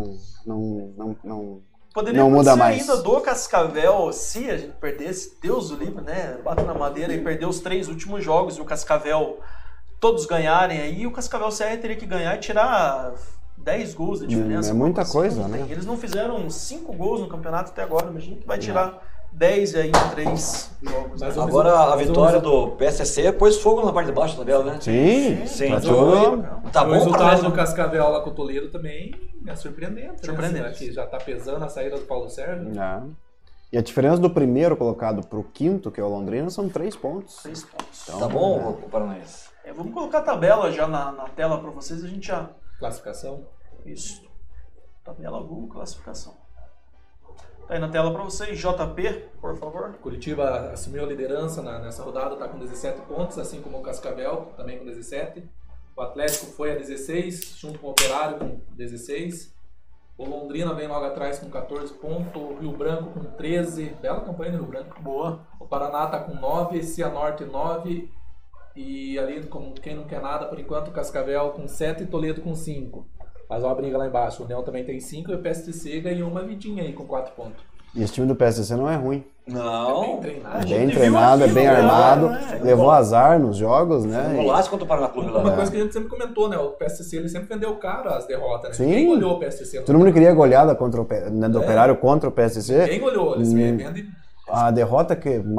não Poderia Não muda acontecer mais. ainda do Cascavel, se a gente perdesse, Deus o livre, né? Bata na madeira e perder os 3 últimos jogos e o Cascavel todos ganharem aí, o Cascavel CR teria que ganhar e tirar 10 gols de diferença. É muita Assim, coisa, não tem. né? Eles não fizeram 5 gols no campeonato até agora, imagina que vai tirar 10 aí em 3 jogos. Mas né? Agora a vitória do PSC pôs fogo na parte de baixo da tabela, né? Sim, Sim. tá Mas tudo- Tá o bom resultado pra do nós. Cascavel lá com o Toledo também é surpreendente. Surpreendente. Né? Que já tá pesando a saída do Paulo Sérgio. É. E a diferença do primeiro colocado pro quinto, que é o Londrina, são 3 pontos. 3 pontos. Então, Tá bom, o Paranaense? Vamos colocar a tabela já na tela para vocês, a gente já... Classificação. Isso. Tabela Google, classificação. Tá aí na tela para vocês, JP, por favor. Curitiba assumiu a liderança nessa rodada, está com 17 pontos, assim como o Cascavel, também com 17. O Atlético foi a 16, junto com o Operário com 16. O Londrina vem logo atrás com 14 pontos, o Rio Branco com 13. Bela campanha do Rio Branco. Boa. O Paraná está com 9, Cianorte 9. E ali, como quem não quer nada, por enquanto, o Cascavel com 7 e Toledo com 5. Mas uma briga lá embaixo. O União também tem 5 e o PSTC ganhou uma vidinha aí com 4 pontos. E esse time do PSC não é ruim. Não. É gente bem viu treinado, é aquilo, bem né? armado. É. Levou azar nos jogos, né? Um golaço contra o Paraná Clube lá. Uma coisa que a gente sempre comentou, né? O PSTC ele sempre vendeu caro as derrotas, né? Sim. Ninguém olhou o PSTC. Todo mundo queria goleada contra né, do Operário contra o PSC. Ninguém olhou, eles vendem. A derrota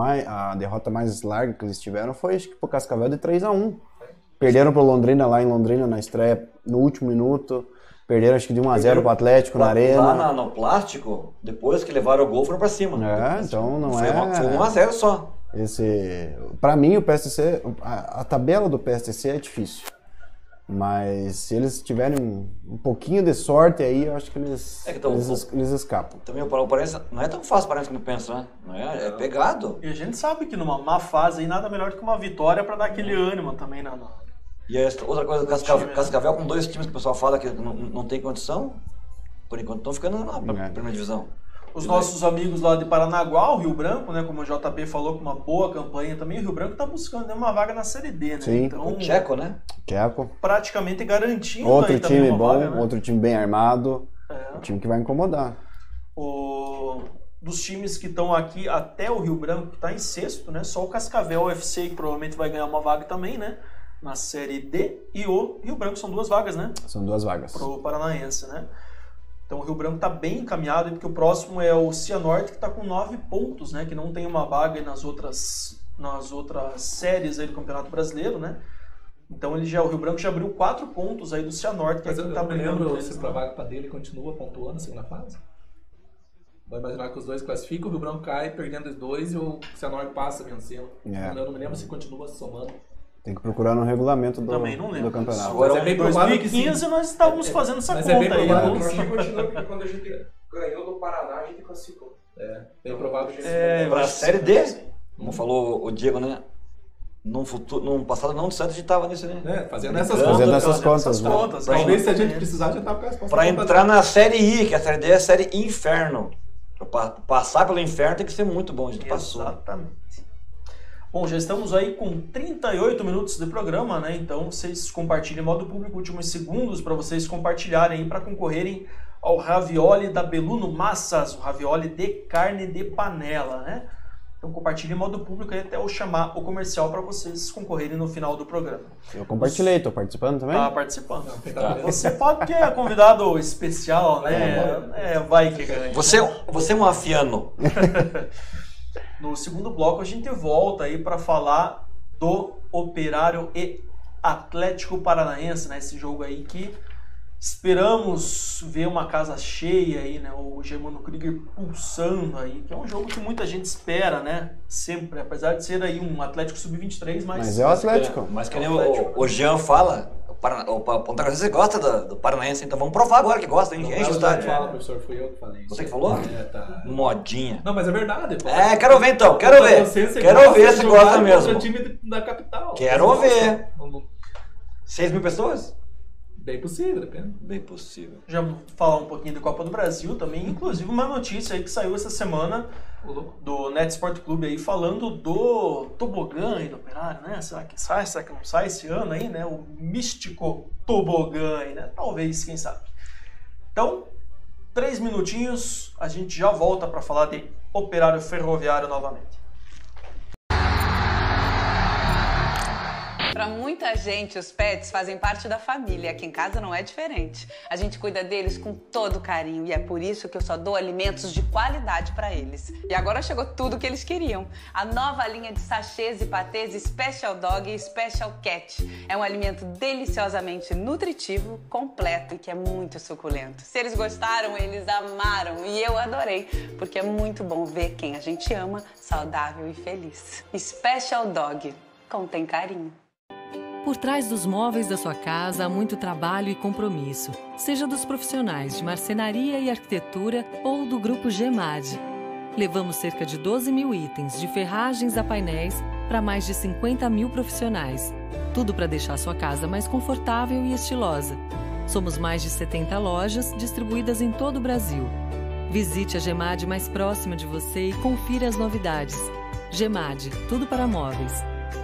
mais larga que eles tiveram foi, acho que, pro Cascavel de 3-1. Perderam pro Londrina lá em Londrina na estreia no último minuto. Perderam acho que de 1-0 pro Atlético na Arena. Lá no plástico, depois que levaram o gol, foram pra cima. Então não Foi é... Foi 1-0 só. Pra mim, o PSC, a tabela do PSC é difícil. Mas se eles tiverem um pouquinho de sorte aí, eu acho que eles escapam. Também o Paranaense não é tão fácil, parece como pensa, né? Não é? É pegado. E a gente sabe que numa má fase aí nada melhor do que uma vitória para dar aquele ânimo também na... E outra coisa, Cascavel com 2 times que o pessoal fala que não tem condição, por enquanto estão ficando na primeira divisão. Os nossos amigos lá de Paranaguá, o Rio Branco, né, como o JP falou, com uma boa campanha também, o Rio Branco está buscando uma vaga na Série D, né? Sim. Então, O Tcheco, né? Tcheco. praticamente garantindo Outro aí também time uma bom, vaga, né? outro time bem armado. É. Um time que vai incomodar. Dos times que estão aqui até o Rio Branco, que está em sexto, né? Só o Cascavel UFC, que provavelmente vai ganhar uma vaga também, né? Na Série D, e o Rio Branco, são 2 vagas, né? São 2 vagas. Pro Paranaense, né? Então o Rio Branco está bem encaminhado, porque o próximo é o Cianorte, que está com 9 pontos, né? Que não tem uma vaga nas outras séries aí do Campeonato Brasileiro, né? Então o Rio Branco já abriu 4 pontos aí do Cianorte, que Mas é eu quem está não me brigando lembro com eles, se né? pra vaga pra dele continua pontuando na segunda fase. Vai imaginar que os dois classificam, o Rio Branco cai perdendo os 2 e o Cianorte passa vencendo. É. Eu não me lembro se continua somando. Tem que procurar no regulamento do Também não lembro. do campeonato. Agora, Mas é bem Em provável que 2015 nós estávamos fazendo essa mas conta é bem aí. provável né? que Eu acho que continua, porque quando a gente ganhou do Paraná, a gente classificou. bem provável que É, pra eu acho que Série sim. D, como falou o Diego, né? Num passado não distante a gente tava nisso, né? Fazendo essas Fazendo contas. essas contas, essas né? contas. Talvez se a gente Exatamente. precisar, já tava com as respostas. Pra entrar na Série I, que a Série D é a Série Inferno. Pra passar pelo inferno tem que ser muito bom, a gente passou. Exatamente. Bom, já estamos aí com 38 minutos de programa, né? Então vocês compartilhem em modo público últimos segundos para vocês compartilharem aí para concorrerem ao ravioli da Beluno Massas, o ravioli de carne de panela, né? Então compartilhe em modo público aí até eu chamar o comercial para vocês concorrerem no final do programa. Eu compartilhei, tô participando também? Tá participando. Tá. Você pode que é convidado especial, né? Vai que ganha. Você é um afiano. No segundo bloco a gente volta aí para falar do Operário e Atlético Paranaense, né? Esse jogo aí que esperamos ver uma casa cheia aí, né? O Germano Krieger pulsando aí, que é um jogo que muita gente espera, né? Sempre, apesar de ser aí um Atlético Sub-23, Mas é o Atlético. Mas que nem o Jean fala, o Ponta Grossa gosta do Paranaense, então vamos provar agora que gosta, hein? Enche o estádio. Fala, professor, fui eu que falei. Você que falou? Tá. Modinha. Não, mas é verdade. Pô. Quero ver então, quero ver. Quero ver se gosta mesmo. O time da capital. Quero ver. Não- 6 mil pessoas? Bem possível, depende. Bem possível. Já vou falar um pouquinho da Copa do Brasil também, inclusive uma notícia aí que saiu essa semana do Net Sport Clube aí, falando do tobogã e do Operário, né? Será que sai? Será que não sai esse ano aí, né? O místico tobogã aí, né? Talvez, quem sabe. Então, 3 minutinhos, a gente já volta para falar de Operário Ferroviário novamente. Para muita gente, os pets fazem parte da família. Aqui em casa não é diferente. A gente cuida deles com todo carinho e é por isso que eu só dou alimentos de qualidade para eles. E agora chegou tudo o que eles queriam. A nova linha de sachês e patês Special Dog e Special Cat. É um alimento deliciosamente nutritivo, completo e que é muito suculento. Se eles gostaram, eles amaram e eu adorei, porque é muito bom ver quem a gente ama saudável e feliz. Special Dog. Contém carinho. Por trás dos móveis da sua casa há muito trabalho e compromisso, seja dos profissionais de marcenaria e arquitetura ou do Grupo GEMAD. Levamos cerca de 12 mil itens, de ferragens a painéis, para mais de 50 mil profissionais. Tudo para deixar sua casa mais confortável e estilosa. Somos mais de 70 lojas distribuídas em todo o Brasil. Visite a GEMAD mais próxima de você e confira as novidades. GEMAD, tudo para móveis.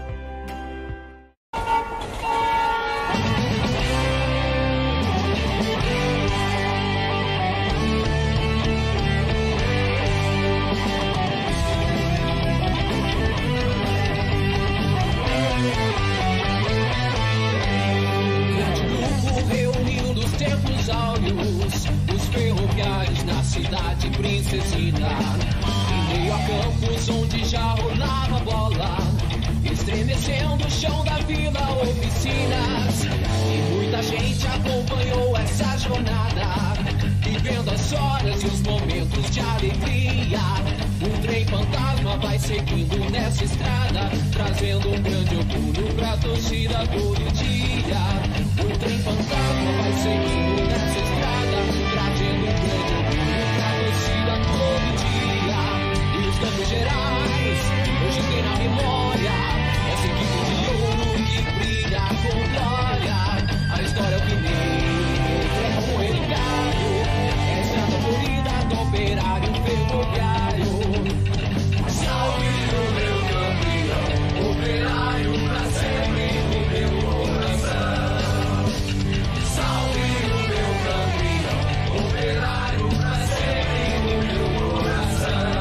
Cidade princesina, em meio a campos onde já rolava bola, estremecendo o chão da vila, oficinas. E muita gente acompanhou essa jornada, vivendo as horas e os momentos de alegria. Um trem fantasma vai seguindo nessa estrada, trazendo um grande orgulho pra torcida todo dia. Um trem fantasma vai seguindo nessa estrada, trazendo um grande orgulho pra torcida todo dia. E os campos gerais hoje tem na memória essa equipe de ouro que brilha com glória. A história é o pneu, é como ele gado, é a estrada florida do Operário Ferroviário. Salve o meu campeão, Operário pra sempre no meu coração. Salve o meu campeão, Operário pra sempre no meu coração.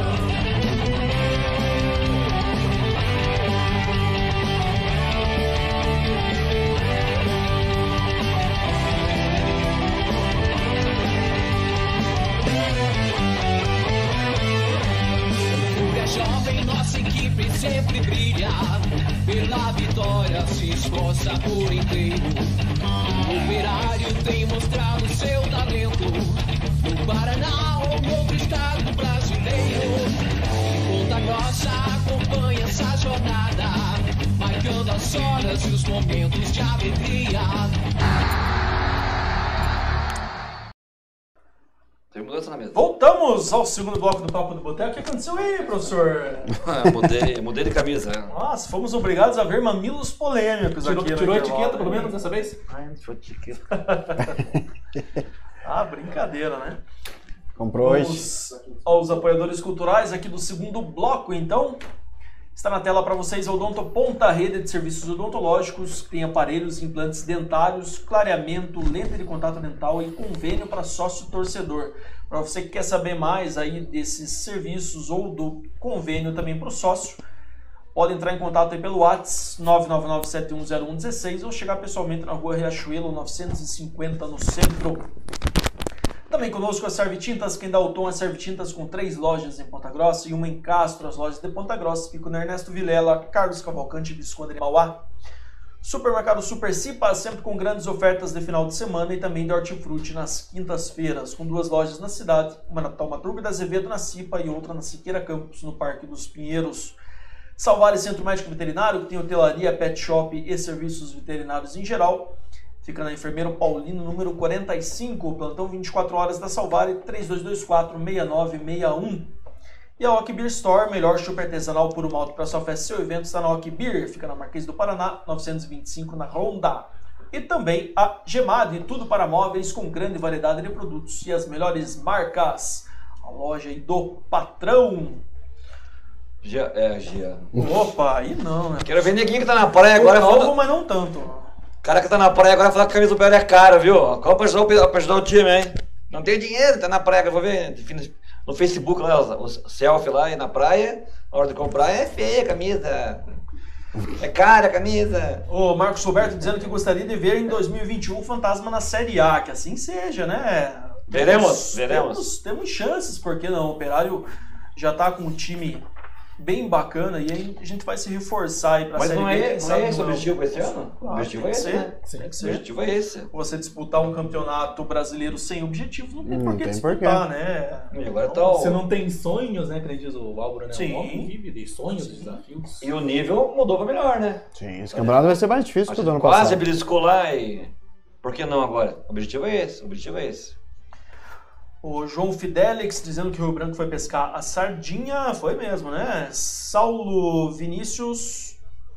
Jovem, nossa equipe sempre brilha, pela vitória se esforça por inteiro. O Operário tem mostrado seu talento no Paraná ou no outro estado brasileiro. E Ponta Grossa acompanha essa jornada, marcando as horas e os momentos de alegria. Tem mudança na mesa. Voltamos ao segundo bloco do Papo do Boteco. O que aconteceu aí, professor? mudei de camisa. Nossa, fomos obrigados a ver mamilos polêmicos aqui. Tirou a etiqueta, pelo menos, dessa vez? Tirou a etiqueta. Ah, brincadeira, né? Comprou hoje. Aos apoiadores culturais aqui do segundo bloco, então. Está na tela para vocês a Odonto Ponta, rede de serviços odontológicos, tem aparelhos, implantes dentários, clareamento, lente de contato dental e convênio para sócio torcedor. Para você que quer saber mais aí desses serviços ou do convênio também para o sócio, pode entrar em contato aí pelo WhatsApp 999710116 ou chegar pessoalmente na rua Riachuelo 950 no centro. Também conosco a Servitintas, quem dá o tom é Servitintas, com 3 lojas em Ponta Grossa e uma em Castro. As lojas de Ponta Grossa ficam na Ernesto Vilela, Carlos Cavalcante e Visconde de Mauá. Supermercado Super Cipa, sempre com grandes ofertas de final de semana e também de hortifruti nas quintas-feiras, com 2 lojas na cidade, uma na Taumaturgo da Azevedo na Cipa e outra na Siqueira Campos, no Parque dos Pinheiros. Salvare Centro Médico Veterinário, que tem hotelaria, pet shop e serviços veterinários em geral. Fica na Enfermeiro Paulino, número 45, plantão 24 horas da Salvare, 3224-6961. E a Ock Beer Store, melhor chopp artesanal puro malte para sua festa e seu evento, está na Ock Beer, fica na Marquês do Paraná, 925, na Ronda. E também a GEMAD, tudo para móveis com grande variedade de produtos e as melhores marcas. A A loja aí do patrão. Gia. Opa, aí não, né? Quero ver neguinho que tá na praia agora. Novo, mas não tanto. O cara que tá na praia agora fala que a camisa do Pelé é cara, viu? Qual pra ajudar o time, hein? Não tem dinheiro, tá na praia. Eu vou ver no Facebook lá, os selfie lá e na praia. Na hora de comprar é feia a camisa. É cara a camisa. O Marcos Roberto dizendo que gostaria de ver em 2021 o Fantasma na Série A. Que assim seja, né? Veremos. Temos chances, por que não? O Operário já tá com um time bem bacana e aí a gente vai se reforçar aí pra Série B. Mas não é esse o objetivo esse ano? Claro, o objetivo é esse, né? Tem que ser. O objetivo é esse. Você disputar um campeonato brasileiro sem objetivo, não tem por que tem disputar, né? E agora então, você não tem sonhos, né? Que nem diz o Álvaro, né? Sim. O homem vive de sonhos, de desafios. E o nível mudou pra melhor, né? Sim, esse campeonato vai ser mais difícil que o do ano quase passado. beliscou lá e... Por que não agora? O objetivo é esse. O João Fidelix dizendo que o Rio Branco foi pescar a sardinha. Foi mesmo, né? Saulo Vinícius.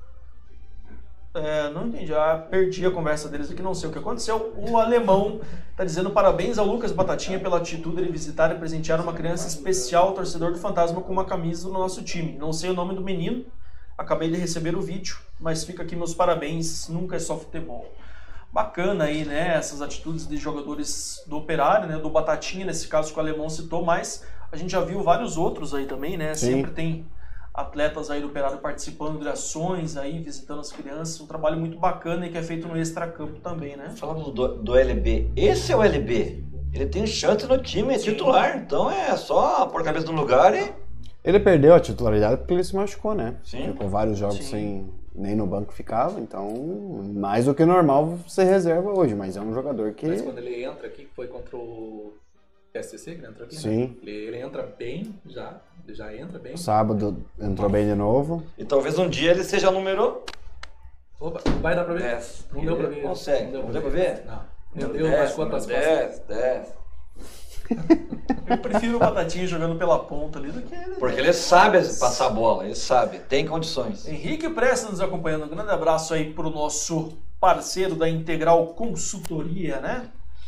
Não entendi. Perdi a conversa deles aqui, não sei o que aconteceu. O alemão tá dizendo parabéns ao Lucas Batatinha pela atitude de visitar e presentear uma criança especial, torcedor do Fantasma, com uma camisa do nosso time. Não sei o nome do menino. Acabei de receber o vídeo, mas fica aqui meus parabéns. Nunca é só futebol. Bacana aí, né, essas atitudes de jogadores do Operário, né, do Batatinha, nesse caso que o alemão citou, mas a gente já viu vários outros aí também, né, Sim. Sempre tem atletas aí do Operário participando de ações aí, visitando as crianças, um trabalho muito bacana e que é feito no extracampo também, né. Falando do LB, esse é o LB, ele tem chance no time, é titular, então é só pôr a cabeça no lugar e... Ele perdeu a titularidade porque ele se machucou, né? Sim. Ficou vários jogos sem... Nem no banco ficava, então mais do que normal você reserva hoje, mas é um jogador que... Mas quando ele entra aqui, que foi contra o PSC, que ele entrou aqui, Sim. né? Ele entra bem, já entra bem. Sábado entrou bem de novo. E talvez um dia ele seja o número... Opa, vai dar pra ver? 10. Não deu pra ver. Consegue, não deu pra ver? Não. Meu Deus, mas quantas costas? 10. Eu prefiro o Batatinha jogando pela ponta ali do que ele. Porque ele sabe passar a bola, ele sabe, tem condições. Henrique Presta nos acompanhando. Um grande abraço aí pro nosso parceiro da Integral Consultoria, né?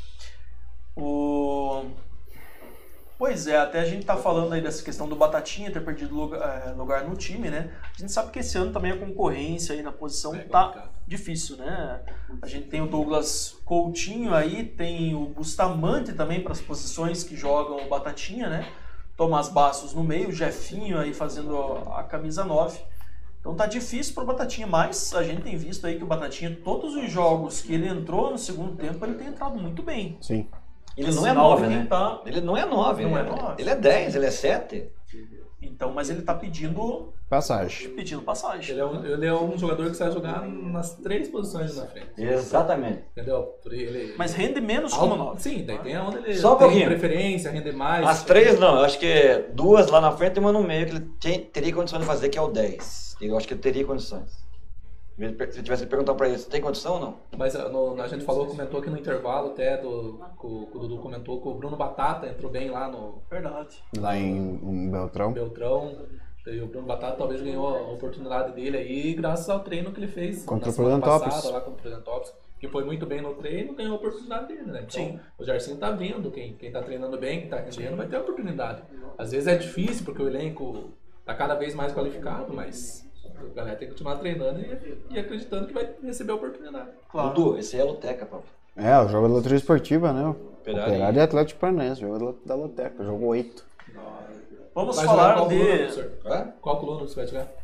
Pois é, até a gente tá falando aí dessa questão do Batatinha ter perdido lugar no time, né? A gente sabe que esse ano também a concorrência aí na posição tá difícil, né? A gente tem o Douglas Coutinho aí, tem o Bustamante também para as posições que jogam o Batatinha, né? Tomás Bastos no meio, o Jefinho aí fazendo a camisa 9. Então tá difícil pro Batatinha, mas a gente tem visto aí que o Batatinha, todos os jogos que ele entrou no segundo tempo, ele tem entrado muito bem. Sim. Ele não é Sinal 9, de quem né? tá- Ele não é 9, Não é 9. Ele é 10, ele é 7. Então, mas ele tá pedindo Passagem. passagem. Ele é um jogador que sai jogar nas 3 posições na frente. Exatamente. Entendeu? Por ele... Mas rende menos como 9. Sim, daí tem onde ele Só um tem pouquinho. preferência, render mais. As 3 não, eu acho que 2 lá na frente e uma no meio que ele teria condições de fazer, que é o 10. Eu acho que ele teria condições. Se ele tivesse que perguntar pra ele, você tem condição ou não? Mas a gente comentou aqui no intervalo até, que o Dudu comentou que o Bruno Batata entrou bem lá no Verdade. Lá em Beltrão. Beltrão. E o Bruno Batata talvez ganhou a oportunidade dele aí graças ao treino que ele fez Contra na o semana Prudentópolis. passada lá contra o Prudentópolis, que foi muito bem no treino, ganhou a oportunidade dele, né? Então, Sim. o Jarcinho tá vendo, quem tá treinando bem, quem tá rendendo, vai ter a oportunidade. Às vezes é difícil porque o elenco tá cada vez mais qualificado, mas a galera tem que continuar treinando e acreditando que vai receber a oportunidade. Claro. Dudu, esse é a Loteca, papo. É, o jogo da loteria esportiva, né? Operário. Operário e Atlético Paranaense, jogo da Loteca, jogo 8. Vamos Vai falar jogar qual coluna, de... professor? Hã? Qual coluna você vai jogar?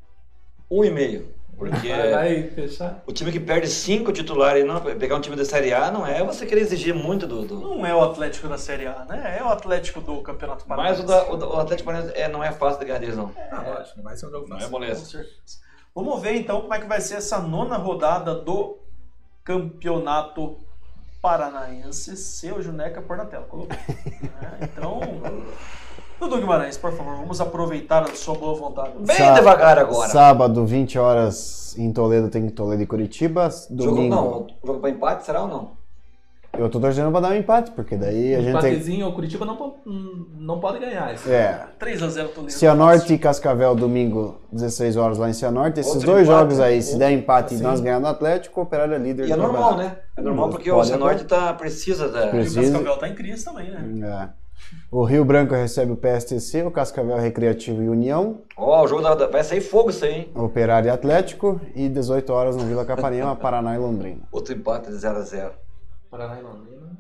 1,5. Porque Vai fechar? o time que perde 5 titulares e não pegar um time da Série A não é você querer exigir muito do... Não é o Atlético da Série A, né? É o Atlético do Campeonato Mas Paranaense. o Atlético Paranaense não é fácil de ganhar deles, não. Lógico, não vai ser um jogo Não é fácil. Com moleza. certeza. Vamos ver então como é que vai ser essa 9ª rodada do Campeonato Paranaense. Seu Juneca pôr na tela, colocou. Então, Dudu Guimarães, por favor, vamos aproveitar a sua boa vontade. Bem devagar agora. Sábado, 20 horas em Toledo, tem Toledo e Curitiba. Jogo Domingo, não, jogo pra empate será ou não? eu tô torcendo pra dar um empate, porque daí a gente tem... Empatezinho, o Curitiba não pode ganhar. Esse. É, 3-0 Toledo. Cianorte e Cascavel, domingo, 16 horas lá em Cianorte. Esses Outro dois empate, jogos né? aí, se der empate e Sim. nós ganhar no Atlético, o Operário é líder E é do normal, campeonato. né? É normal porque o Pode Cianorte precisa da... E o Precisa. Cascavel tá em crise também, né? É. O Rio Branco recebe o PSTC, o Cascavel Recreativo e União. Ó, o jogo vai sair fogo isso aí, hein? Operário e Atlético. E 18 horas no Vila Capanema, Paraná e Londrina. Outro empate de 0-0. Paraná e Londrina.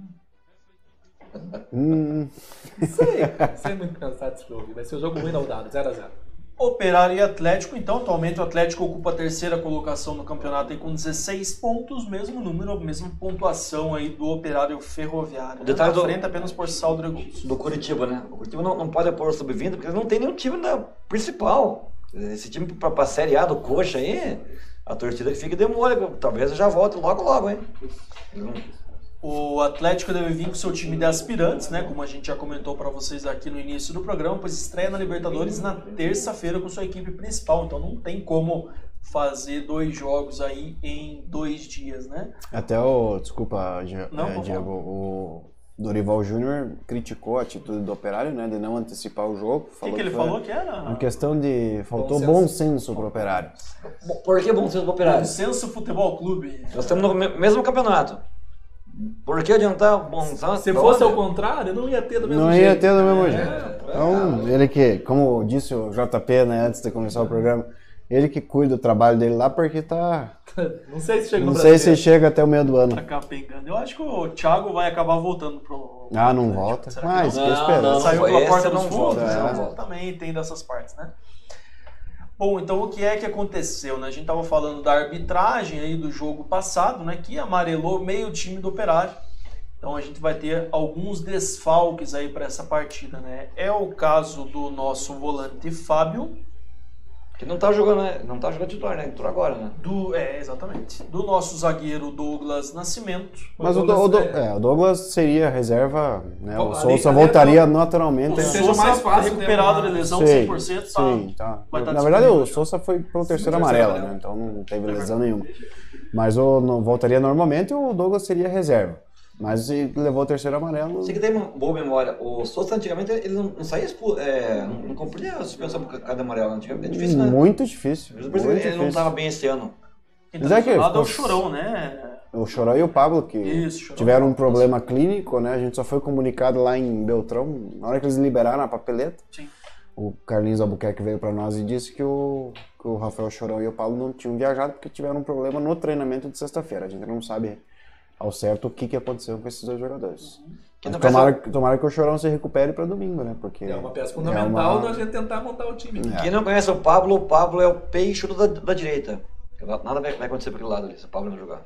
Sei muito cansado desse jogo. Vai ser o jogo ruim não dado, 0-0. Operário e Atlético, então, atualmente o Atlético ocupa a terceira colocação no campeonato aí com 16 pontos, mesmo número, mesma pontuação aí do Operário Ferroviário. Detalhe na do- frente apenas por saldo de gols. Do Curitiba, né? O Curitiba não pode pôr o sub-20 porque não tem nenhum time principal. Esse time pra Série A do Coxa aí, a torcida que fica demora. Talvez eu já volte logo, hein? O Atlético deve vir com seu time de aspirantes, né? Como a gente já comentou para vocês aqui no início do programa, pois estreia na Libertadores na terça-feira com sua equipe principal. Então não tem como fazer 2 jogos aí em 2 dias, né? Até o... Desculpa, Não, Diego. O Dorival Júnior criticou a atitude do Operário, né? De não antecipar o jogo. O que ele falou que era? Uma questão de... Faltou bom senso pro Operário. Por que bom senso pro Operário? Consenso Futebol Clube. Nós estamos no mesmo campeonato. Por que adiantar o bom senso? Se fosse ao contrário, não ia ter do mesmo Não jeito. ia ter do mesmo jeito. Então, ele que, como disse o JP, né, antes de começar o programa, ele que cuida do trabalho dele lá porque tá... Não sei se chega no Não sei Brasil. se chega até o meio do ano. Tá capengando. Eu acho que o Thiago vai acabar voltando pro... Ah, não volta? Será que Mas, não? que esperança. Não, Saiu pela esse porta não dos fundos? volta, não Né? volta. Também tem dessas partes, né? Bom, então o que é que aconteceu, né? A gente tava falando da arbitragem aí do jogo passado, né? Que amarelou meio time do Operário. Então a gente vai ter alguns desfalques aí para essa partida, né? É o caso do nosso volante Fábio, Que não tá jogando, né? Não tá jogando titular, né? Entrou agora, né? exatamente. Do nosso zagueiro Douglas Nascimento. Mas o Douglas seria reserva, né? O Ali- Souza ali voltaria O naturalmente. seja Souza mais fácil recuperado ter de uma- lesão Sim, 100%, sim, tá. vai tá Na verdade, o disponível. Souza foi pelo terceiro terceiro amarelo, amarelo. né? Então não teve lesão nenhuma. Mas voltaria normalmente e o Douglas seria reserva. Mas ele levou o terceiro amarelo. Você que tem uma boa memória. O Souza antigamente ele não saía não cumpria a suspensão por cada amarelo. Antigamente é difícil, né? Muito difícil. Por isso Muito ele não difícil. estava bem esse ano. Quem Mas tá é que lesionado é o ficou- Chorão, né? O Chorão e o Pablo, que Isso, Chorão. tiveram um problema clínico, né? A gente só foi comunicado lá em Beltrão, na hora que eles liberaram a papeleta. Sim. O Carlinhos Albuquerque veio para nós e disse que o Rafael Chorão e o Pablo não tinham viajado porque tiveram um problema no treinamento de sexta-feira. A gente não sabe ao certo o que aconteceu com esses 2 jogadores. Que Mas não tomara que o Chorão se recupere para domingo, né? Porque É uma peça fundamental é uma- da gente tentar montar o time. Quem não conhece o Pablo é o peixe da direita. Nada vai acontecer por aquele lado ali, se o Pablo não jogar.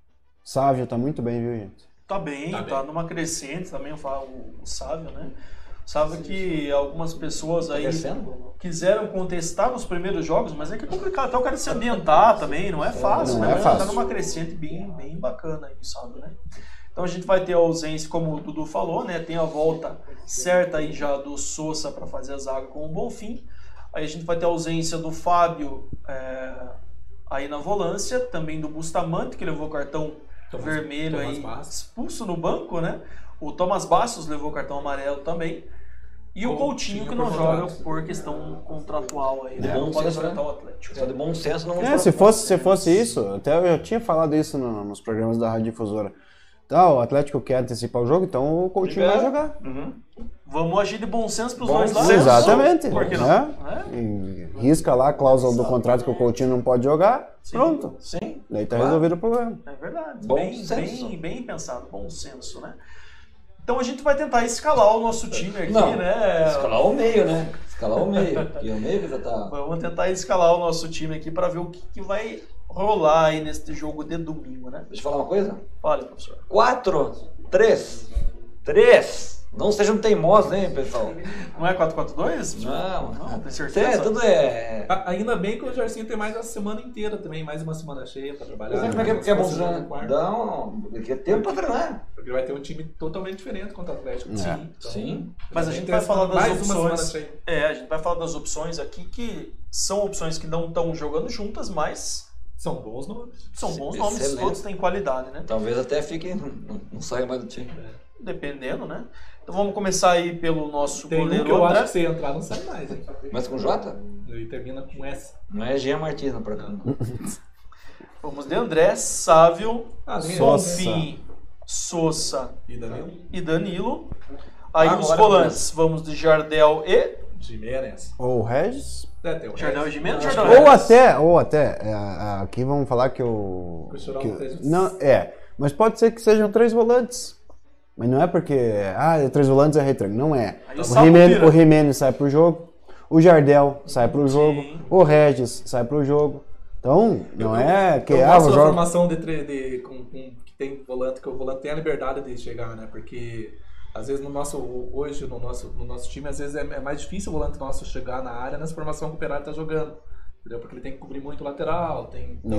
Sávio tá muito bem, viu, gente? Tá bem, Tá tá bem. numa crescente também, o Sávio, né? Sabe que algumas pessoas aí crescendo? quiseram contestar nos primeiros jogos, mas é que é complicado, até o cara se ambientar também, não é fácil, Não né? é fácil. Tá numa crescente bem bacana aí, sabe, né? Então a gente vai ter a ausência, como o Dudu falou, né? Tem a volta certa aí já do Souza para fazer a zaga com o Bonfim. Aí a gente vai ter a ausência do Fábio aí na volância, também do Bustamante, que levou cartão vermelho Thomas aí, Bastos. expulso no banco, né? O Thomas Bastos levou cartão amarelo também. E o Coutinho que não por joga contrato. por questão contratual aí, né? bom Não pode senso, enfrentar né? o Atlético. Só de bom senso não Se fosse isso, até eu já tinha falado isso nos programas da Rádio Difusora. Tá, o Atlético quer antecipar o jogo, então o Coutinho vai jogar. Vamos agir de bom senso pros Bom dois lados. senso. Exatamente. Por que não? Né? É? E risca lá a cláusula do contrato que o Coutinho não pode jogar. Pronto. Sim, Daí tá resolvido o problema. é verdade. Bom bem, senso. bem pensado, bom senso, né? Então a gente vai tentar escalar o nosso time aqui, Não, né? escalar o meio, né? Escalar o meio. Porque o meio que já tá... Vamos tentar escalar o nosso time aqui para ver o que vai rolar aí neste jogo de domingo, né? Deixa eu falar uma coisa. Fale, professor. 4-3. Não sejam teimosos, hein, pessoal? Não é 4-4-2? Não, tem certeza? Tudo é... Ainda bem que o Jarcinho tem mais a semana inteira também, mais uma semana cheia pra trabalhar. Mas como é que é bom treinar? Dá tempo pra treinar. Porque vai ter um time totalmente diferente contra o Atlético. É. Então, Sim. Mas a também gente tem vai falar das mais uma semana opções. cheia. A gente vai falar das opções aqui que são opções que não estão jogando juntas, mas São bons nomes. são bons nomes, Excelente. todos têm qualidade, né? Talvez até fique... Não saia mais do time. Dependendo, né? Então vamos começar aí pelo nosso Tem um goleiro que eu acho André. que se entrar não sai mais, hein? Mas com J? E termina com S. Não é Jean Martins na pra cá. Vamos de André, Sávio, Ah, nem Souza. Bonfim, Souza E Danilo? e Danilo. Aí os volantes, vamos de Jardel e... Gimenez. Ou o Regis. Tem o Jardel e Regis. Gimenez, Jardel Ou até, aqui vamos falar que o... Não, mas pode ser que sejam 3 volantes. Mas não é porque, 3 volantes é retranco. Não é. O Gimenez sai pro jogo, o Jardel sai pro jogo, o Regis sai pro jogo. Então, não é que... Eu gosto da formação que tem volante, que o volante tem a liberdade de chegar, né? Porque... Às vezes no nosso time, às vezes é mais difícil o volante nosso chegar na área nessa formação que o Operário está jogando. Entendeu? Porque ele tem que cobrir muito o lateral,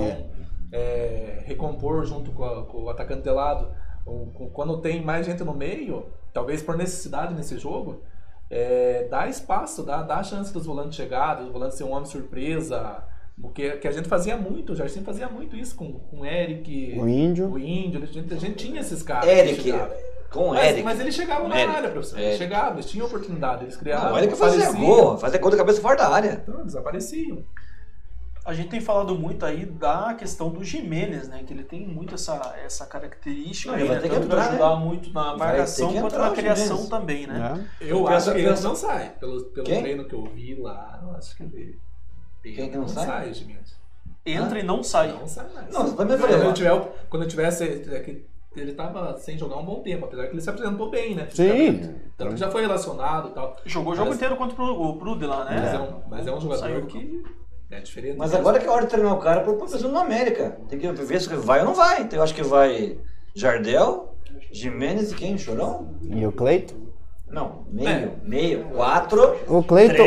recompor junto com o atacante de lado. Quando tem mais gente no meio, talvez por necessidade nesse jogo, dá espaço, dá a chance dos volantes chegarem, dos volantes ser um homem surpresa. Que a gente fazia muito, o Jardim fazia muito isso com o Eric, o Índio. A gente tinha esses caras. Eric. Com o Eric. Mas eles chegavam na área, professor. Eles chegavam, eles tinham oportunidade, eles criavam. Não, o Eric fazia gol de cabeça fora da área. Então, eles apareciam. A gente tem falado muito aí da questão do Gimenez, né? Que ele tem muito essa característica aí, tanto de ajudar muito na marcação quanto na criação também, né? Eu acho que ele não sai. Pelo treino que eu vi lá, eu acho que ele... Quem não sai? O Gimenez. Entra e não sai. Não sai mais. Não, você também falei. Quando eu tivesse... Ele tava sem jogar um bom tempo, apesar que ele se apresentou bem, né? Sim. Tanto que já foi relacionado e tal. Jogou o jogo inteiro contra o Prude lá, né? Mas é um jogador que é diferente. Mas agora que é hora de treinar o cara pro professor no América. Tem que ver se vai ou não vai. Então eu acho que vai Jardel, Gimenez e quem? Chorão? E o Cleiton? Não, meio, 4. O Cleiton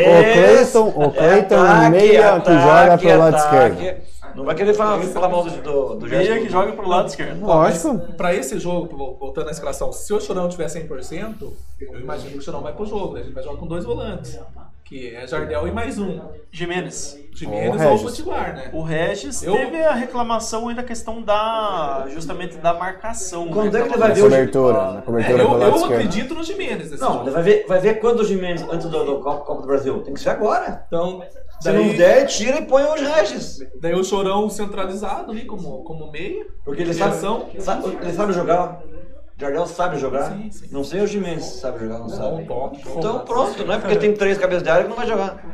meia que joga pro lado esquerdo. Não vai querer falar mal do Meia que joga pro lado esquerdo. Lógico. Pra esse jogo, voltando à escalação, se o Chorão tiver 100%, eu imagino que o Chorão vai pro jogo. A gente vai jogar com 2 volantes. Que é Jardel e mais um. Gimenez ou o Potiguar, né? O Regis teve a reclamação aí da questão justamente da marcação. Quando é que ele vai ver cobertura? Eu acredito no Gimenez. Não, ele vai ver quando o Gimenez antes do Copa do Brasil. Tem que ser agora. Então, se não der, tira e põe o Regis. Daí o Chorão centralizado ali como meia. Porque ele sabe jogar. Jardel sabe jogar. Sim. Não sei o Gimenez sabe jogar, não sabe. Então pronto, não é porque tem 3 cabeças de área que não vai jogar.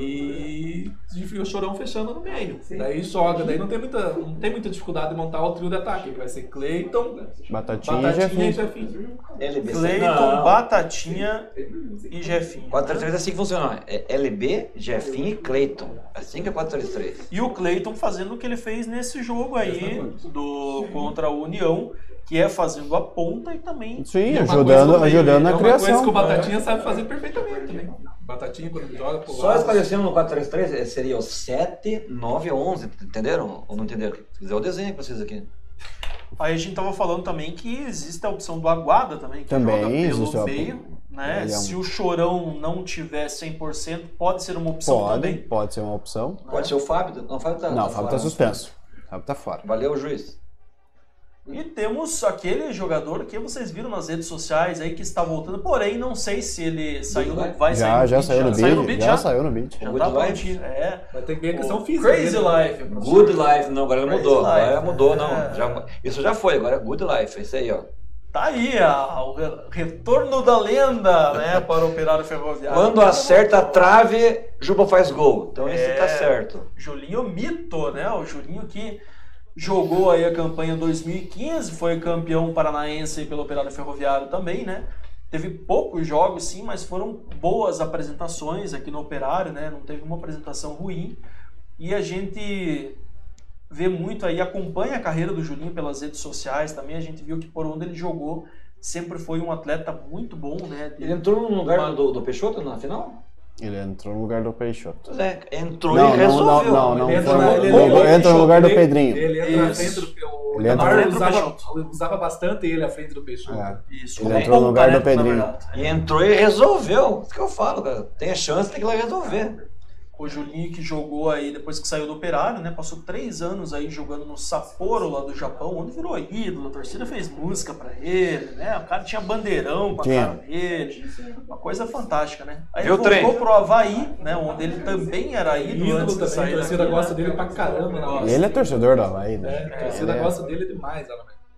E o Chorão fechando no meio. Daí joga, daí não tem muita dificuldade de montar o trio de ataque, que vai ser Cleiton, Batatinha e Jefinho. Cleiton, Batatinha e Jefinho. 4-3-3 é assim que funciona. É LB, Jefinho e Cleiton. Assim que é 4-3-3. E o Cleiton fazendo o que ele fez nesse jogo aí contra o União, que é fazendo a ponta e também... Sim, ajudando na criação. É uma coisa que o Batatinha sabe fazer perfeitamente também. Batatinha, quando ele joga pro lado... Só esclarecendo no 4-3-3, seria o 7, 9 ou 11, entenderam? Ou não entenderam? Se quiser eu desenho pra vocês aqui. Aí a gente tava falando também que existe a opção do Aguada também, que também joga pelo meio. Né? Se o Chorão não tiver 100%, pode ser uma opção também. Pode ser uma opção. Pode ser o Fábio. Não, o Fábio tá suspenso. O Fábio tá fora. Valeu, juiz. E temos aquele jogador que vocês viram nas redes sociais aí que está voltando, porém não sei se ele saiu, vai sair já saiu no vídeo. Já saiu no vídeo. Já tá prontinho. Vai ter que ver a questão física. Crazy Life. Good Life, não, agora mudou. Agora mudou, não. Isso já foi, agora é Good Life, é isso aí, ó. Tá aí, o retorno da lenda, né, para o Operário Ferroviário. Quando acerta a trave, Juba faz gol. Então esse tá certo. Julinho Mito, né, o Julinho que jogou aí a campanha 2015, foi campeão paranaense pelo Operário Ferroviário também, né? Teve poucos jogos, sim, mas foram boas apresentações aqui no Operário, né? Não teve uma apresentação ruim. E a gente vê muito aí, acompanha a carreira do Julinho pelas redes sociais também. A gente viu que por onde ele jogou sempre foi um atleta muito bom, né? Ele entrou no lugar do Peixoto na final? Ele entrou no lugar do Peixoto. Entrou e resolveu. Não. Entra no lugar do Pedrinho. Ele entra na frente do Peixoto. Usava bastante ele à frente do Peixoto. Isso. Ele entrou no lugar do Pedrinho. E entrou e resolveu. Isso que eu falo, cara. Tem a chance, tem que ir lá resolver. O Julinho que jogou aí depois que saiu do Operário, né? Passou 3 anos aí jogando no Sapporo lá do Japão, onde virou ídolo, a torcida fez música pra ele, né? O cara tinha bandeirão com a cara dele, uma coisa fantástica, né? Aí ele voltou pro Avaí, né? Onde ele também era ídolo antes de sair. A torcida gosta dele pra caramba, né? Ele é torcedor do Avaí, né? A torcida gosta dele demais,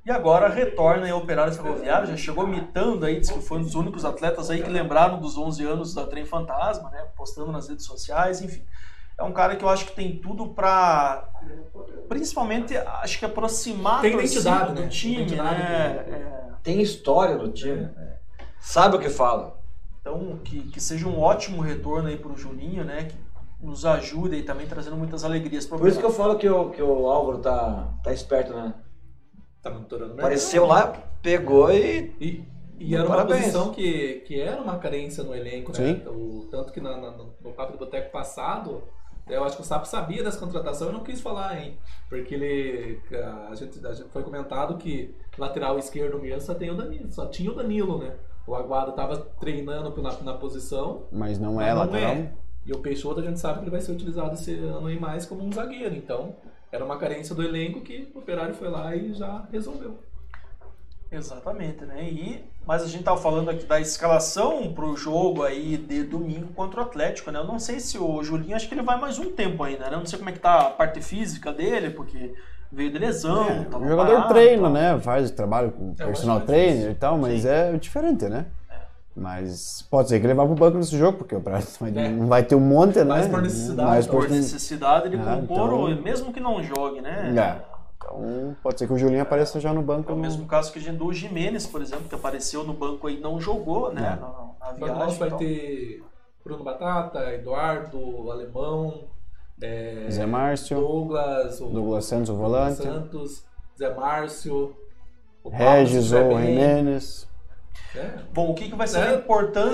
E agora retorna aí ao Operário Ferroviário, já chegou mitando aí, disse que foi um dos únicos atletas aí que lembraram dos 11 anos da Trem Fantasma, né? Postando nas redes sociais, enfim. É um cara que eu acho que tem tudo pra, principalmente, acho que aproximar tem identidade, do time, né? Tem história do time, sabe o que fala. Então, que seja um ótimo retorno aí pro Juninho, né? Que nos ajude e também trazendo muitas alegrias pro Por isso que eu falo que o Álvaro tá esperto, né? Tá monitorando. Apareceu lá, pegou e era uma posição que era uma carência no elenco, né? Tanto que no Papo do Boteco passado, eu acho que o Sapo sabia dessa contratação e não quis falar, hein? Porque a gente foi comentado que lateral esquerdo mesmo só tinha o Danilo, né? O Aguado estava treinando na posição. Mas não é lateral. E o Peixoto a gente sabe que ele vai ser utilizado esse ano e mais como um zagueiro. Então, era uma carência do elenco que o Operário foi lá e já resolveu. Exatamente, né? Mas a gente tava falando aqui da escalação pro jogo aí de domingo contra o Atlético, né? Eu não sei se o Julinho, acho que ele vai mais um tempo ainda, né? Eu não sei como é que tá a parte física dele, porque veio de lesão. O jogador treina, né? Faz trabalho com personal trainer e tal, mas é diferente, né? Mas pode ser que ele vá pro banco nesse jogo, porque o Operário não vai ter um monte, né? Mais por necessidade. Mais por necessidade de compor, então... mesmo que não jogue, né? Então pode ser que o Julinho apareça já no banco. É o mesmo caso que a gente do Gimenez, por exemplo, que apareceu no banco e não jogou, né? Na viagem. Nós vai ter Bruno Batata, Eduardo, Alemão, Zé Márcio, Douglas Santos, o volante, Zé Márcio, o Regis ou Jimenez. Bom, o que vai ser a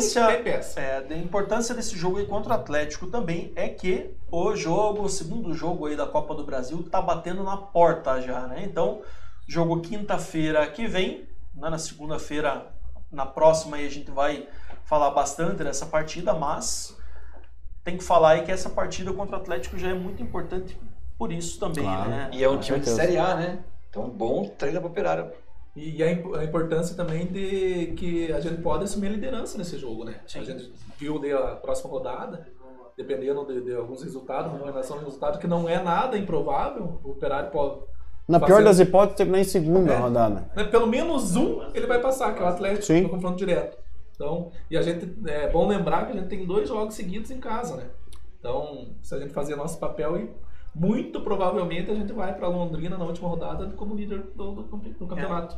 importância desse jogo aí contra o Atlético também é que o segundo jogo aí da Copa do Brasil tá batendo na porta já, né? Então, jogo quinta-feira que vem, né? Na segunda-feira, na próxima aí a gente vai falar bastante dessa partida, mas tem que falar aí que essa partida contra o Atlético já é muito importante por isso também, né? E é um time de Série A, né? Então, bom treino para o Operário. E a importância também de que a gente pode assumir a liderança nesse jogo, né? Sim. A gente viu a próxima rodada, dependendo de alguns resultados, uma relação de resultado que não é nada improvável, o Operário pode... Na pior das hipóteses, nem segunda rodada. Pelo menos ele vai passar, que é o Atlético, no confronto direto. Então, e a gente, é bom lembrar que a gente tem 2 jogos seguidos em casa, né? Então, se a gente fazer nosso papel, muito provavelmente a gente vai para Londrina na última rodada como líder do campeonato.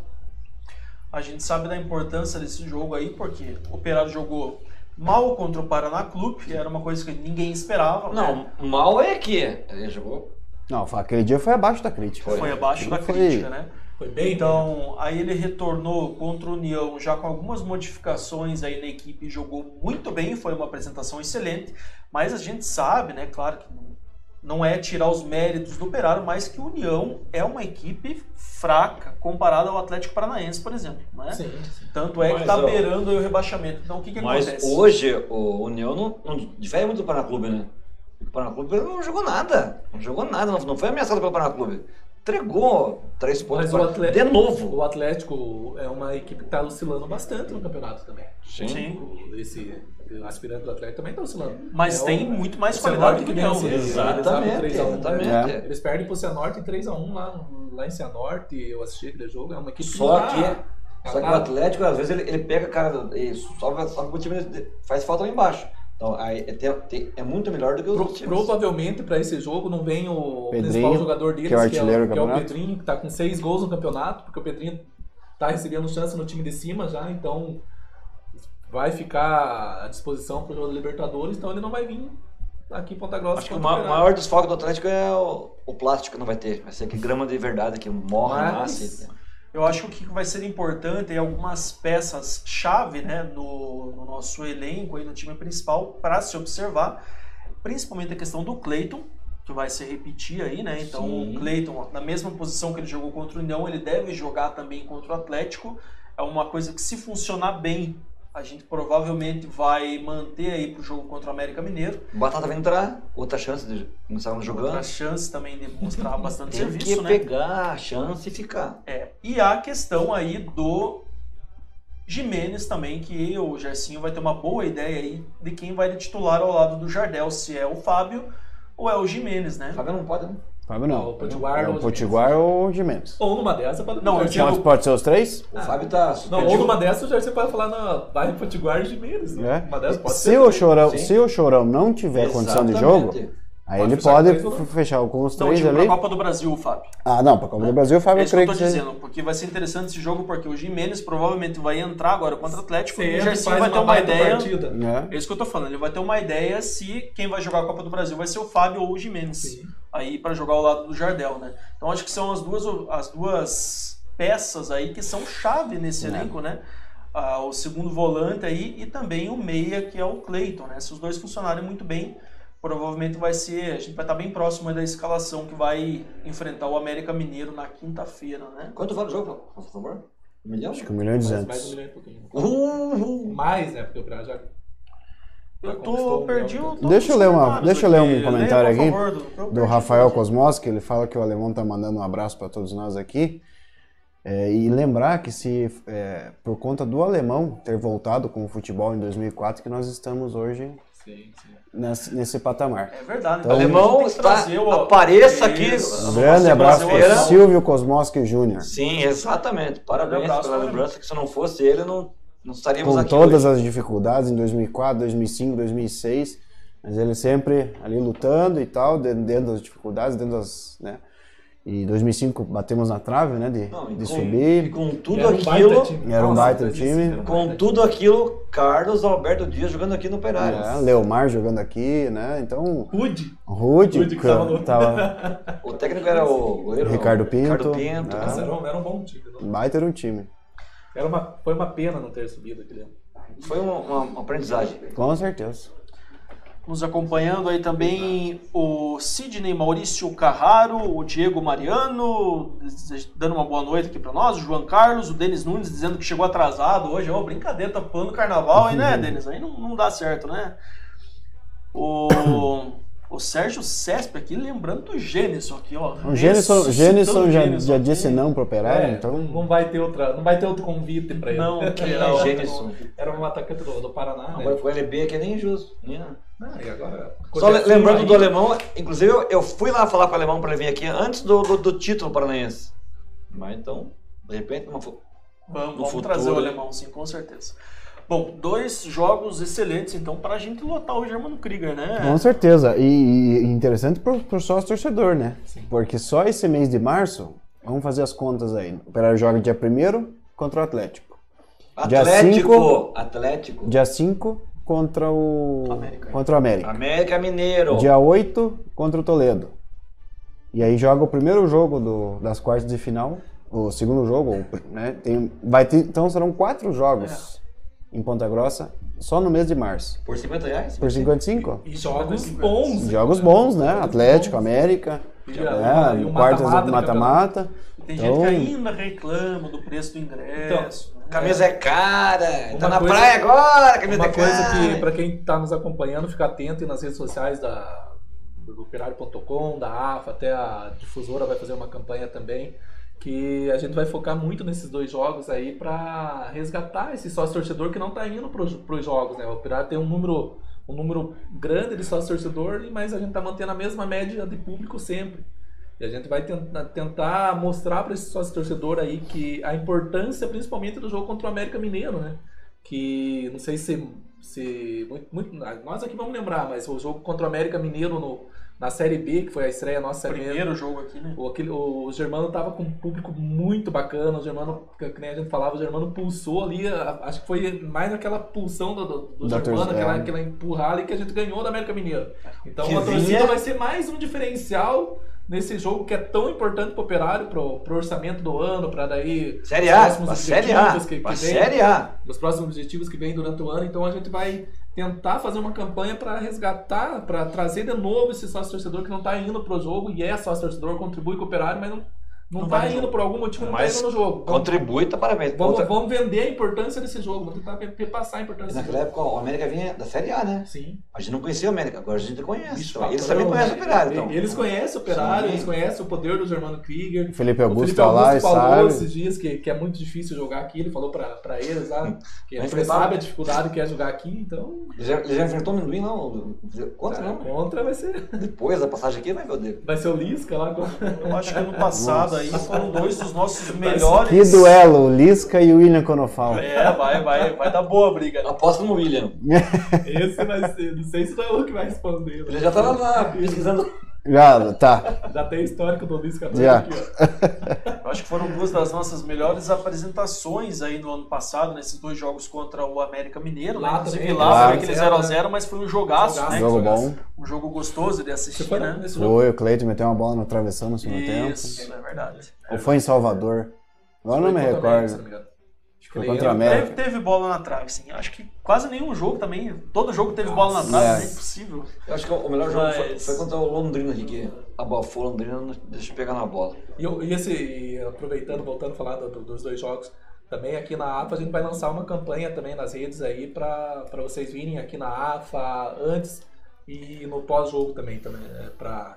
A gente sabe da importância desse jogo aí, porque o Operário jogou mal contra o Paraná Clube, era uma coisa que ninguém esperava. Não, mal é que ele jogou. Não, aquele dia foi abaixo da crítica. Foi abaixo da crítica, né? Foi bem. Então, aí ele retornou contra o União já com algumas modificações aí na equipe, jogou muito bem, foi uma apresentação excelente, mas a gente sabe, né, claro que não é tirar os méritos do Operário, mas que o União é uma equipe fraca comparada ao Atlético Paranaense, por exemplo, né? Sim. Tanto é que está beirando o rebaixamento. Então, o que acontece? Mas hoje o União não difere muito do Paraná Clube, né? O Paraná Clube não jogou nada. Não foi ameaçado pelo Paraná Clube. Entregou 3 pontos de novo. O Atlético é uma equipe que está oscilando bastante no campeonato também. Sim. Esse aspirante do Atlético também está oscilando. Mas tem muito mais qualidade que o União. Exatamente. Eles perdem para o Cianorte em 3-1 lá em Cianorte. Eu assisti aquele jogo. É uma equipe só que o Atlético, às vezes, ele pega a cara e sobe o time, faz falta lá embaixo. Então, é muito melhor do que os outros times. Provavelmente, para esse jogo, não vem o Pedrinho, principal jogador deles, que é o Pedrinho, que está com 6 gols no campeonato, porque o Pedrinho está recebendo chance no time de cima já, então vai ficar à disposição para o jogo da Libertadores, então ele não vai vir aqui em Ponta Grossa. Acho que o maior desfoque do Atlético é o plástico que não vai ter. Vai ser que grama de verdade, que morre, nasce. Eu acho que o que vai ser importante é algumas peças-chave, né, no nosso elenco, aí no time principal, para se observar, principalmente a questão do Cleiton, que vai se repetir aí, né? Então o Cleiton, na mesma posição que ele jogou contra o União, ele deve jogar também contra o Atlético. É uma coisa que, se funcionar bem, a gente provavelmente vai manter aí pro jogo contra o América Mineiro. O Batata vai entrar, outra chance de começar jogando. Outra chance também de mostrar bastante Tem serviço, que pegar a chance e ficar. E a questão aí do Gimenez também, que o Gersinho vai ter uma boa ideia aí de quem vai de titular ao lado do Jardel, se é o Fábio ou é o Gimenez, né? O Fábio não pode, né? Fábio não. O Potiguar o Potiguar ou o Gimenez. Ou numa dessas pode Não, pode ser os três? O Fábio tá... Não, ou numa dessas já você pode falar, vai Potiguar e Gimenez. É. Uma dessas pode se ser. O Chorão não tiver condição de jogo, aí ele pode fechar com os três ali. Pra Copa do Brasil, Fábio. Ah, não, pra Copa do Brasil, o Fábio, é isso que eu tô dizendo, porque vai ser interessante esse jogo, porque o Gimenez provavelmente vai entrar agora contra o Atlético e o Jairzinho vai ter uma ideia. É isso que eu tô falando, ele vai ter uma ideia se quem vai jogar a Copa do Brasil vai ser o Fábio ou o Gimenez. Aí pra jogar ao lado do Jardel, né? Então acho que são as duas peças aí que são chave nesse elenco, né? O segundo volante aí e também o meia, que é o Cleiton, né? Se os dois funcionarem muito bem, provavelmente a gente vai estar bem próximo da escalação que vai enfrentar o América Mineiro na quinta-feira, né? Quanto vale o jogo, por favor? 1 milhão? Acho que 1 milhão e 200. Mais 1 milhão e pouquinho. Mais, né? Porque o Brasil já... Eu tô perdido. Deixa eu ler um comentário aqui do Rafael Cosmos, que ele fala que o alemão tá mandando um abraço para todos nós aqui. E lembrar que por conta do alemão ter voltado com o futebol em 2004 que nós estamos hoje nesse patamar. É verdade. Então, o alemão apareça aqui. Um grande abraço para Silvio Cosmoski Júnior. Sim, exatamente. Parabéns pela lembrança, que se não fosse ele, não estaríamos aqui com todas hoje. As dificuldades em 2004, 2005, 2006, mas ele sempre ali lutando e tal, dentro das dificuldades, né? E em 2005 batemos na trave, né, de subir. E com tudo aquilo... Era um baita time. Com tudo aquilo, Carlos Alberto Dias jogando aqui no Operário. Leomar jogando aqui, né, então... Rude que tava... O técnico era o goleiro Ricardo Pinto. Era um bom time. Baita era um time. Foi uma pena não ter subido aquele ano. Foi uma aprendizagem. Com certeza. Nos acompanhando aí também o Sidney Maurício Carraro, o Diego Mariano, dando uma boa noite aqui para nós, o João Carlos, o Denis Nunes dizendo que chegou atrasado hoje. Brincadeira, tá pulando carnaval aí, né, Denis? Aí não dá certo, né? O Sérgio Cesp aqui, lembrando do Gênison aqui, ó. O Gênison já disse não pro Operário, então... Não vai ter outro convite pra ele. Não, Gênison. Era um atacante do Paraná, agora foi o LB, que é nem injusto. E agora... Só lembrando do alemão, inclusive eu fui lá falar com o alemão para ele vir aqui antes do título paranaense. Mas então, de repente, vamos trazer o alemão, sim, com certeza. Bom, 2 jogos excelentes, então, para a gente lotar o Germano Krieger, né? Com certeza. E interessante pro sócio torcedor, né? Sim. Porque só esse mês de março, vamos fazer as contas aí. O Operário joga dia 1º contra o Atlético. Atlético. Dia 5 contra o América. América Mineiro. Dia 8 contra o Toledo. E aí joga o primeiro jogo das quartas de final, o segundo jogo, né? Então serão 4 jogos. Em Ponta Grossa, só no mês de março. Por R$50? Por 55? E jogos bons. Jogos bons, né? Atlético, América, quartas de mata-mata. Tem gente que ainda reclama do preço do ingresso. Camisa é cara, tá na praia agora, camisa é cara. Uma coisa que, pra quem tá nos acompanhando, fica atento nas redes sociais do Operário.com, da AFA, até a difusora vai fazer uma campanha também, que a gente vai focar muito nesses 2 jogos aí para resgatar esse sócio-torcedor que não está indo para os jogos, né? O Operário tem um número grande de sócio-torcedor, mas a gente está mantendo a mesma média de público sempre. E a gente vai tentar mostrar para esse sócio-torcedor aí que a importância, principalmente do jogo contra o América Mineiro, né? Que não sei se nós aqui vamos lembrar, mas o jogo contra o América Mineiro na Série B, que foi a estreia nossa Série B. Primeiro jogo aqui, né? O Germano tava com um público muito bacana, o Germano, que nem a gente falava, o Germano pulsou ali, acho que foi mais aquela pulsão do Germano, aquela empurrada ali que a gente ganhou da América Mineiro. Então a torcida vai ser mais um diferencial nesse jogo que é tão importante pro Operário, pro orçamento do ano, para daí Série A, os próximos objetivos que vem durante o ano. Então a gente vai tentar fazer uma campanha para resgatar, para trazer de novo esse sócio-torcedor que não está indo pro jogo e é sócio-torcedor, contribui com o Operário, mas Não tá indo por algum motivo, não tá Mas indo no jogo. contribui, tá parabéns. Vamos vender a importância desse jogo, vamos tentar passar a E importância desse naquela jogo. época o América vinha da Série A, né? Sim. A gente não conhecia o América, agora a gente conhece. Então, eles Patrão, também conhecem o né? Operário. Então. Eles conhecem o Operário, Sim. eles conhecem o poder do Germano Krieger. O Felipe Augusto Felipe tá lá e falou sabe. esses dias que é muito difícil jogar aqui, ele falou pra eles lá, que Vai ele enfrentar- sabe a dificuldade que é jogar aqui, então... Ele já enfrentou o Amendoim, não? Contra, não? Contra vai ser... Depois da passagem aqui, vai ver o dele. Vai ser o Lisca lá. Eu acho que ano passado aí foram 2 dos nossos Que melhores. duelo, o Lisca e o William Conofal. Vai dar boa a briga. Aposta no William. Esse vai ser, não sei se não é o que vai responder. Ele já tá lá pesquisando. Já, tá. Já tem histórico do Lisca Já. aqui, ó. Eu acho que foram 2 das nossas melhores apresentações aí no ano passado, nesses 2 jogos contra o América Mineiro. Lá Né? Inclusive também, lá lá, foi aquele 0x0, mas foi um jogaço, né? Jogo bom. Um jogo gostoso de assistir, né? Nesse jogo. Foi, o Cleiton meteu uma bola no travessão no segundo tempo. Isso, é verdade. Ou foi em Salvador? Agora não me Foi contra o América, se não recordo. me engano. Foi contra a América. Teve bola na trave, sim. Acho que quase nenhum jogo também. Todo jogo teve bola na trave, é. né? Impossível. Eu acho que o melhor jogo Mas- foi contra o Londrina aqui, que abafou o Londrina, não deixa eu pegar na bola. E aproveitando, voltando a falar dos 2 jogos, também aqui na AFA a gente vai lançar uma campanha também nas redes aí para vocês virem aqui na AFA antes e no pós-jogo também para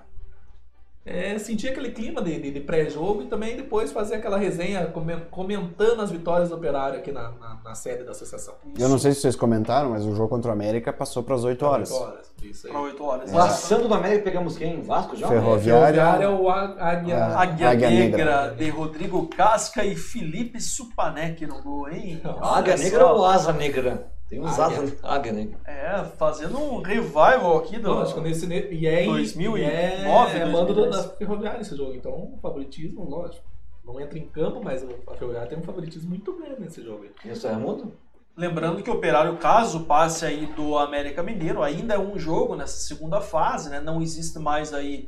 sentir aquele clima de pré-jogo e também depois fazer aquela resenha comentando as vitórias do Operário aqui na sede da associação. Eu não sei se vocês comentaram, mas o jogo contra o América passou para as 8 horas. 8 horas, isso aí. Para 8 horas. Passando do América, pegamos quem? Vasco já? Ferroviária. Ferroviária é o Águia... Águia Águia Negra, Negra. de Rodrigo Casca e Felipe Supanek no gol, hein? Águia Olha Negra só. ou Asa Negra? Tem uns Águia Negra. É, fazendo um revival aqui do... Lógico, e é 2009, é mando 2010. da Ferroviária esse jogo, então o favoritismo, lógico, não entra em campo, mas a Ferroviária tem um favoritismo muito grande nesse jogo. E o Raimundo? Lembrando que o Operário, caso passe aí do América Mineiro, ainda é um jogo nessa segunda fase, né? Não existe mais aí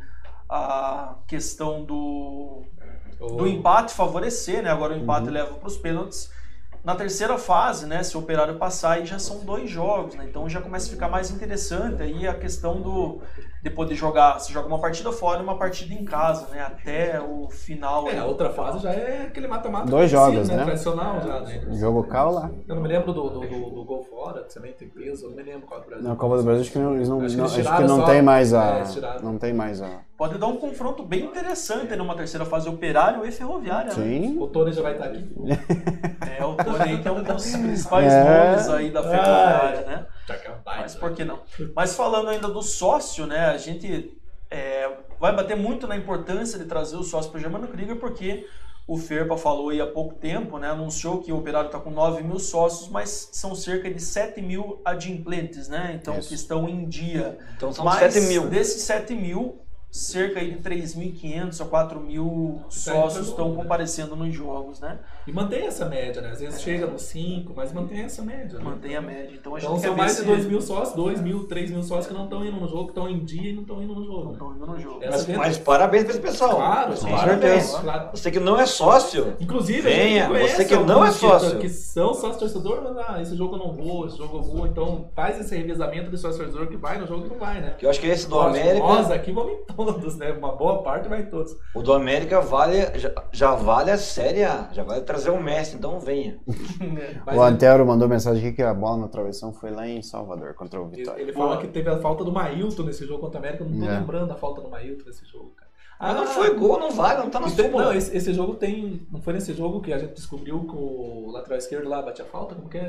a questão do empate favorecer, né? Agora o empate leva para os pênaltis. Na terceira fase, né, se o Operário passar, aí já são 2 jogos, né? Então já começa a ficar mais interessante aí a questão de poder jogar, se joga uma partida fora e uma partida em casa, né? Até o final. A outra fase já é aquele mata-mata 2 jogos, né? tradicional já, né? Jogo cal lá. Eu não me lembro do gol fora, que também tem peso, eu não me lembro qual é do Brasil. Na Copa do Brasil acho que não, eles não, Acho que não- eles acho tiraram que não só- tem mais a. eles tiraram. Não tem mais a. Pode dar um confronto bem interessante numa terceira fase, Operário e Ferroviária. Né? Sim. O Tony já vai estar aqui. É, o Torei que é um dos principais É. nomes aí da Ferroviária, né? Já que é um baita, Mas por que não? Mas falando ainda do sócio, né? A gente vai bater muito na importância de trazer o sócio para o Germano Krieger, porque o Ferpa falou aí há pouco tempo, né? Anunciou que o Operário está com 9 mil sócios, mas são cerca de 7 mil adimplentes, né? Então, Isso. que estão em dia. Então são Mas 7 mil. desses 7 mil, cerca aí de 3.500 a 4.000 sócios estão comparecendo nos jogos, né? E mantém essa média, né? Às vezes chega nos 5, mas mantém essa média. Né? Mantém a média. Então a gente Então quer são ver mais de se 2 mil sócios, 2 mil, 3 mil sócios que não estão indo no jogo, que estão em dia e não estão indo no jogo. não estão indo no jogo. Essa Mas parabéns para esse pessoal. Claro, Com sim, certeza. claro. Você que não é sócio, Inclusive, venha. a gente conhece Você que não é alguns sócio. que são sócio torcedor, mas esse jogo eu não vou, esse jogo eu vou. Então faz esse revezamento de sócio torcedor que vai no jogo e não vai, né? que eu acho que esse do Lógico, América. Nós aqui vamos em todos, né? Uma boa parte vai em todos. O do América vale, já vale a Série A, já vai trazer o Messi, então venha. Mas O Antero mandou mensagem aqui que a bola na travessão foi lá em Salvador contra o ele, Vitória. ele fala que teve a falta do Mailton nesse jogo contra o América. Eu não tô É. lembrando da falta do Mailton nesse jogo, cara. Mas não foi gol, não vale, não tá na Não, súmula. esse jogo tem. Não foi nesse jogo que a gente descobriu que o lateral esquerdo lá batia falta? Como que é?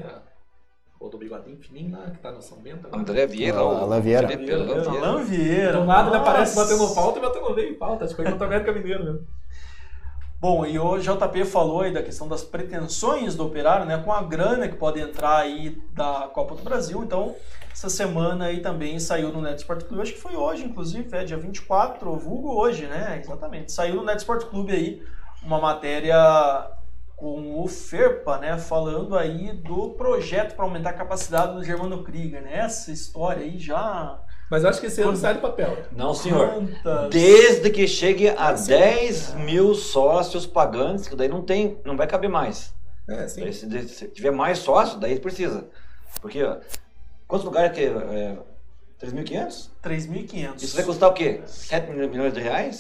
O do bigodinho fininho lá, que tá no São Bento. Agora. André Vieira. Alain Vieira. Felipe Alain Vieira. Alain Vieira. Do nada ele nossa. aparece batendo falta e batendo bem falta. Acho que foi contra o América Mineiro mesmo. Bom, e o JP falou aí da questão das pretensões do Operário, né, com a grana que pode entrar aí da Copa do Brasil. Então, essa semana aí também saiu no Net Sport Clube, acho que foi hoje, inclusive, dia 24, vulgo hoje, né? Exatamente. Saiu no Net Sport Clube aí uma matéria com o Ferpa, né, falando aí do projeto para aumentar a capacidade do Germano Krieger, né? Essa história aí já... Mas eu acho que esse ano sai do papel. Não, senhor. Quantas- Desde que chegue a 10 mil sócios pagantes, que daí não vai caber mais. É, sim. Daí, se tiver mais sócios, daí precisa. Porque, ó, quantos lugares que é? 3.500? 3.500. Isso vai custar o quê? 7 milhões de reais?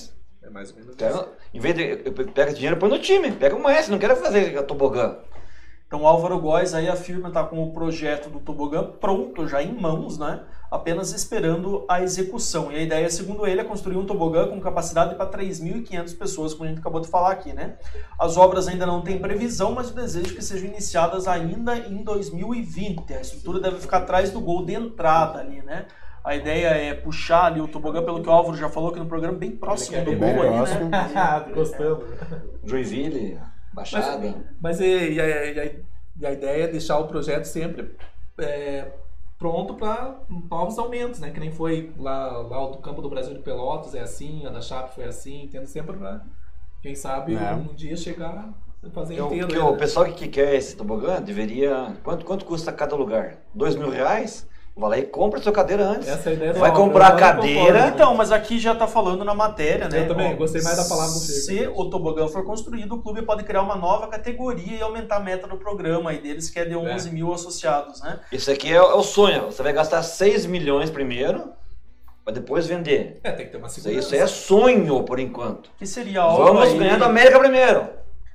É mais ou menos Então, em vez de pega esse dinheiro, põe no time. Pega uma S, não quero fazer tobogã. Então o Álvaro Góes aí afirma estar com o projeto do tobogã pronto, já em mãos, né? Apenas esperando a execução. E a ideia, segundo ele, é construir um tobogã com capacidade para 3.500 pessoas, como a gente acabou de falar aqui, né? As obras ainda não têm previsão, mas o desejo é que sejam iniciadas ainda em 2020. A estrutura deve ficar atrás do gol de entrada ali, né? A ideia é puxar ali o tobogã, pelo que o Álvaro já falou aqui no programa, bem próximo do gol ali, né? Gostamos. Joinville, Baixada. Mas a ideia é deixar o projeto sempre pronto para novos aumentos, né? Que nem foi lá do Campo do Brasil de Pelotas, é assim, a da Chape foi assim, tendo sempre para, quem sabe, um dia chegar a fazer inteiro. O pessoal que quer esse tobogã deveria... Quanto custa cada lugar? R$2.000? Vai lá e compra a sua cadeira antes. Essa é a ideia do Vai comprar a cadeira. Então, mas aqui já está falando na matéria, né? Eu também gostei mais da palavra do Ferpa. Se o tobogã for construído, o clube pode criar uma nova categoria e aumentar a meta do programa aí deles, que é de 11 mil associados, né? Isso aqui é o sonho. Você vai gastar 6 milhões primeiro, para depois vender. Tem que ter uma segurança. Isso é sonho, por enquanto. Que seria algo Vamos aí... ganhar da América primeiro.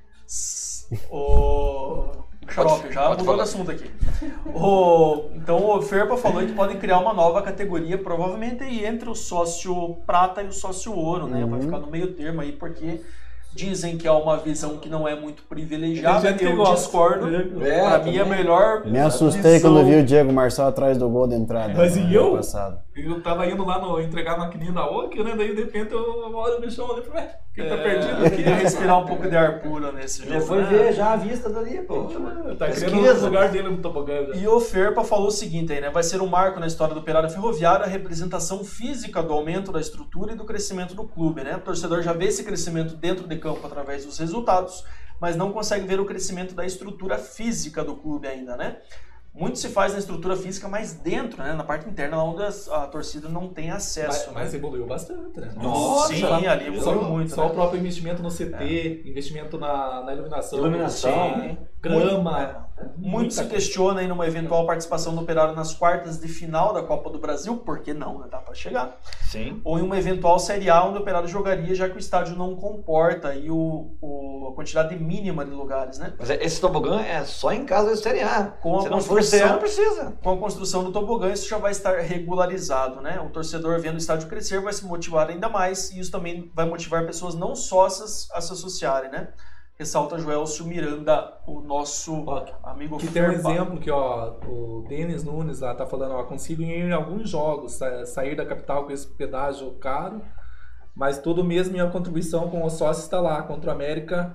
Xarope, já mudou de assunto aqui. Então o Ferpa falou que pode criar uma nova categoria, provavelmente entre o sócio prata e o sócio ouro, né? Vai ficar no meio termo aí, porque dizem que é uma visão que não é muito privilegiada. Eu discordo. Pra mim é melhor. Me assustei quando vi o Diego Marçal atrás do gol de entrada. Mas e eu? Passado. Eu tava indo lá entregar a maquininha da OK, né? Daí de repente eu olho no chão e falei, quem tá perdido aqui? Queria respirar um pouco de ar puro nesse jogo. Ele foi ver já a vista dali, pô. Tá querendo o lugar dele no tobogã. E o Ferpa falou o seguinte aí, né? Vai ser um marco na história do Operário Ferroviário a representação física do aumento da estrutura e do crescimento do clube, né? O torcedor já vê esse crescimento dentro de campo através dos resultados, mas não consegue ver o crescimento da estrutura física do clube ainda, né? Muito se faz na estrutura física, mas dentro, né? Na parte interna, lá onde a torcida não tem acesso. Mas evoluiu bastante, né? Nossa, sim, ali evoluiu muito. Só o próprio investimento no CT, investimento na iluminação, sim, grama. Muito se questiona aí numa eventual participação do Operário nas quartas de final da Copa do Brasil, por que não, né? Dá para chegar. Sim. Ou em uma eventual Série A onde o Operário jogaria, já que o estádio não comporta aí a quantidade mínima de lugares, né? Mas esse tobogã é só em caso de Série A. Se não for Série A, não precisa. Com a construção do tobogã, isso já vai estar regularizado, né? O torcedor vendo o estádio crescer vai se motivar ainda mais, e isso também vai motivar pessoas não sócias a se associarem, né? Ressalta Joelcio Miranda, o nosso amigo que tem um exemplo que o Denis Nunes lá tá falando, consigo ir em alguns jogos, sair da capital com esse pedágio caro, mas tudo mesmo minha contribuição com os sócios está lá, contra o América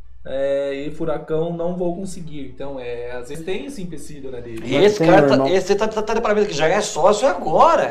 e Furacão não vou conseguir. Então, às vezes tem esse empecilho, né, dele. E esse cara, esse tá de parabéns, que já é sócio agora,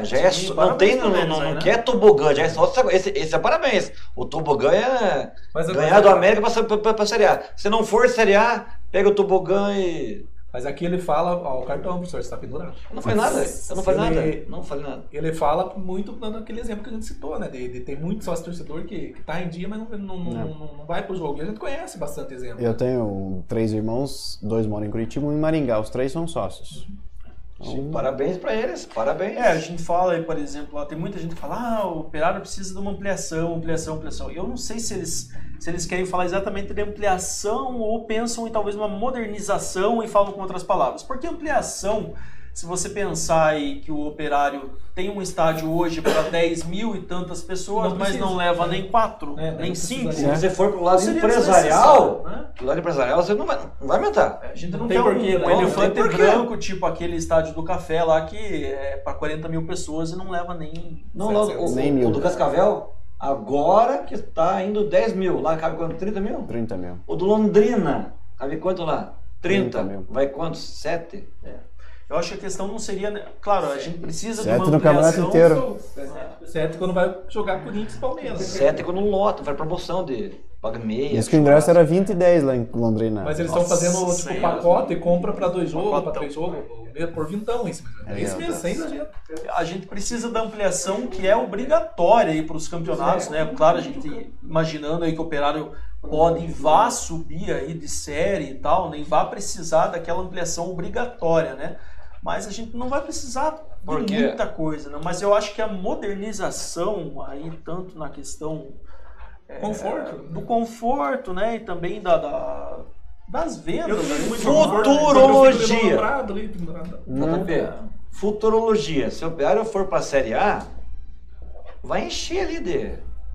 não quer tobogã, já é sócio agora. Esse é parabéns. O tobogã é ganhar do América pra Série A. Se não for Série A, pega o tobogã e... Mas aqui ele fala, o cartão, professor, está pendurado. Não faz nada, não faz nada. Ele fala muito dando aquele exemplo que a gente citou, né? De tem muito sócio torcedor que tá em dia, mas não vai pro jogo. E a gente conhece bastante exemplo. Eu tenho 3 irmãos, 2 moram em Curitiba e 1 em Maringá. Os 3 são sócios. Então, parabéns para eles, parabéns. A gente fala aí, por exemplo, tem muita gente que fala, o Operário precisa de uma ampliação. E eu não sei se eles querem falar exatamente de ampliação ou pensam em talvez uma modernização e falam com outras palavras. Porque ampliação, se você pensar aí que o Operário tem um estádio hoje para 10 mil e tantas pessoas, mas não leva nem 4, nem 5. Se você for pro lado empresarial, você não vai aumentar. A gente não tem um elefante branco, tipo aquele estádio do Café lá, que é para 40 mil pessoas e não leva nem... O do Cascavel, agora que está indo 10 mil, lá cabe quanto? 30 mil? 30 mil. O do Londrina, cabe quanto lá? 30 mil. Vai quantos? 7? Eu acho que a questão não seria... Claro, a gente precisa de uma 7 no campeonato inteiro. 7 quando vai jogar Corinthians e Palmeiras. 7 quando lota, vai promoção dele. Paga meia. Isso que o ingresso era 20 e 10 lá em Londrina. Mas eles estão fazendo tipo pacote e compra para 2 jogos, para 3 jogos, por vintão. Isso mesmo, sem exagero. A gente precisa da ampliação que é obrigatória aí para os campeonatos, né? Claro, a gente imaginando aí que o Operário pode e vá subir aí de série e tal, nem vá precisar daquela ampliação obrigatória, né? Mas a gente não vai precisar de muita coisa, né? Mas eu acho que a modernização aí, tanto na questão Conforto. do conforto, né? E também das vendas. Eu tenho né? muito Futurologia. JP, Futurologia. Se o Operário for pra Série A, vai encher ali de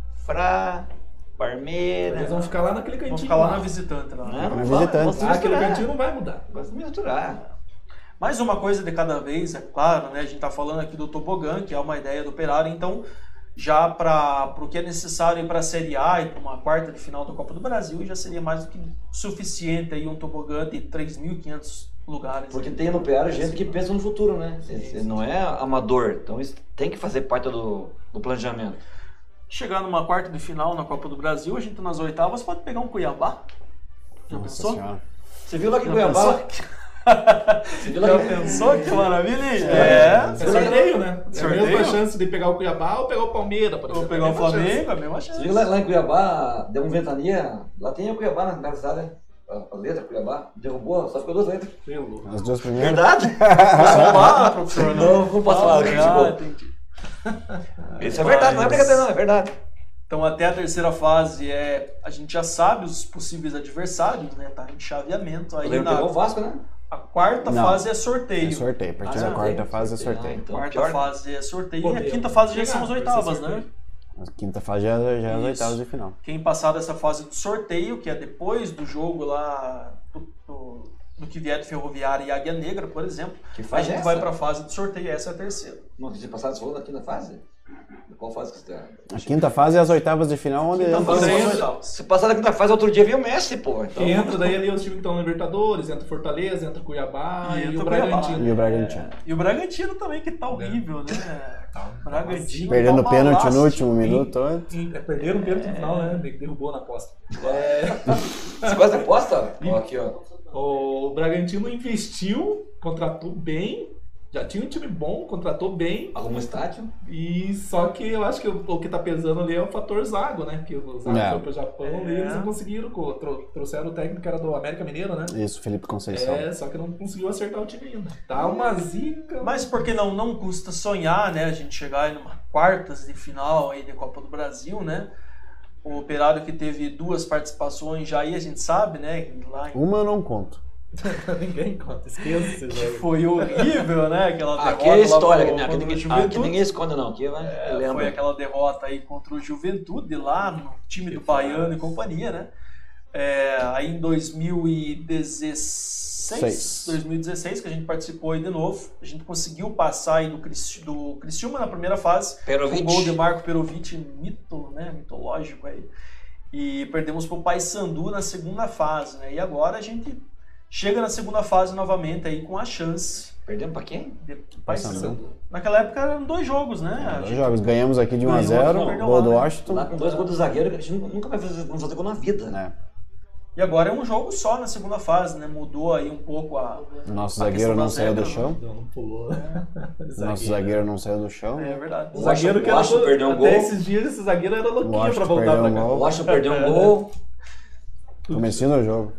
Parmeira. Eles vão ficar lá naquele cantinho. Vão ficar lá na visitante. Lá, né? Na visitante. Aquele cantinho não vai mudar. Vai se misturar. Mais uma coisa de cada vez, é claro, né? A gente está falando aqui do tobogã, que é uma ideia do Operário, então já para o que é necessário ir para a Série A e para uma quarta de final da Copa do Brasil, já seria mais do que suficiente aí um tobogã de 3.500 lugares. Porque tem no Operário gente que pensa no futuro, né? Não é amador, então isso tem que fazer parte do planejamento. Chegar numa quarta de final na Copa do Brasil, a gente nas oitavas pode pegar um Cuiabá. Já pensou? Senhora. Você viu lá que Já Cuiabá? Já pensou? Que maravilha! Sorteio, né? Sorteio. É a mesma chance de pegar o Cuiabá ou pegar o Palmeiras, por Ou exemplo. pegar É a o mesma Flamengo, a mesma Você chance. viu lá em Cuiabá, deu uma ventania, lá tem o Cuiabá na cidade, a letra Cuiabá, derrubou, só ficou 2 letras. chance. As duas primeiras. Verdade? Vamos lá, professor. Não posso falar. Entendi. Isso é verdade, não é brincadeira não, é verdade. Então até a terceira fase a gente já sabe os possíveis adversários, né? Tá em chaveamento. O Aí Lembro pegou o Vasco, né? a quarta Não. fase é sorteio. É sorteio. A partir da quarta fase é sorteio. Então, Quarta pior, fase é sorteio. Pô, E a quinta fase já chegar, são as vai ser oitavas, sorteio. né? A quinta fase já é as Isso. oitavas de final. Quem passar dessa fase do sorteio, que é depois do jogo lá do que vier de Ferroviária e Águia Negra, por exemplo, Que a fase gente é vai essa? para a fase do sorteio. Essa é a terceira. Não, você passado, você falou da quinta fase? Qual fase que você tá? A quinta fase é as oitavas de final, onde Quinta entra fase é os- as oitavas. Se passar da quinta fase, outro dia veio o Messi, pô. Então, Quem entra daí ali os times que estão na Libertadores, entra o Fortaleza, entra o Cuiabá E e, entra o o Cuiabá. Bragantino. E o Bragantino. E o Bragantino também, que tá horrível, né? Bragantino. Perdendo tá uma pênalti no lástima. último minuto. Perderam o pênalti no final, né? Derrubou na aposta. Você gosta de aposta? Ó, aqui, ó. O Bragantino investiu, contratou bem, já tinha um time bom, contratou bem, Arruma um estádio. e só que eu acho que o que tá pesando ali é o fator Zago, né? Que o Zago foi pro Japão e eles não conseguiram, trouxeram o técnico que era do América Mineiro, né? Isso, Felipe Conceição. Só que não conseguiu acertar o time ainda. Tá uma zica. Mas porque não custa sonhar, né? A gente chegar em uma quartas de final aí da Copa do Brasil, né? O Operário que teve 2 participações já aí a gente sabe, né? Lá em... Uma eu não conto. Ninguém conta, esqueça esse jogo. Foi horrível, né? Aquela derrota Aqui é história, lá aqui ninguém esconde não, aqui vai, Foi lembra. aquela derrota aí contra o Juventude lá no time do Baiano e companhia, né? Aí em 2016, que a gente participou aí de novo, a gente conseguiu passar aí do Criciúma na primeira fase, Perovic. com o gol de Marco Perovic, mitológico aí, e perdemos pro Paysandu na segunda fase, né? E agora a gente chega na segunda fase novamente aí com a chance Perdemos pra quem? de Paysandu. Naquela época eram 2 jogos, né? Dois jogos. Ganhamos aqui de 1 a Ganhou, 0, perdeu gol lá, do né? Washington. Lá com 2 gols do zagueiro, que a gente nunca vai fazer gol na vida, né? Né? E agora é um jogo só na segunda fase, né? Mudou aí um pouco O nosso a zagueiro questão não das saiu do regras, chão. Não pulou. O nosso zagueiro não saiu do chão. É verdade. O zagueiro que era Washington perdeu um até gol. esses dias esse zagueiro era louquinho Washington pra voltar perdeu pra um cá. gol. O Washington perdeu um gol. Comecinho do jogo.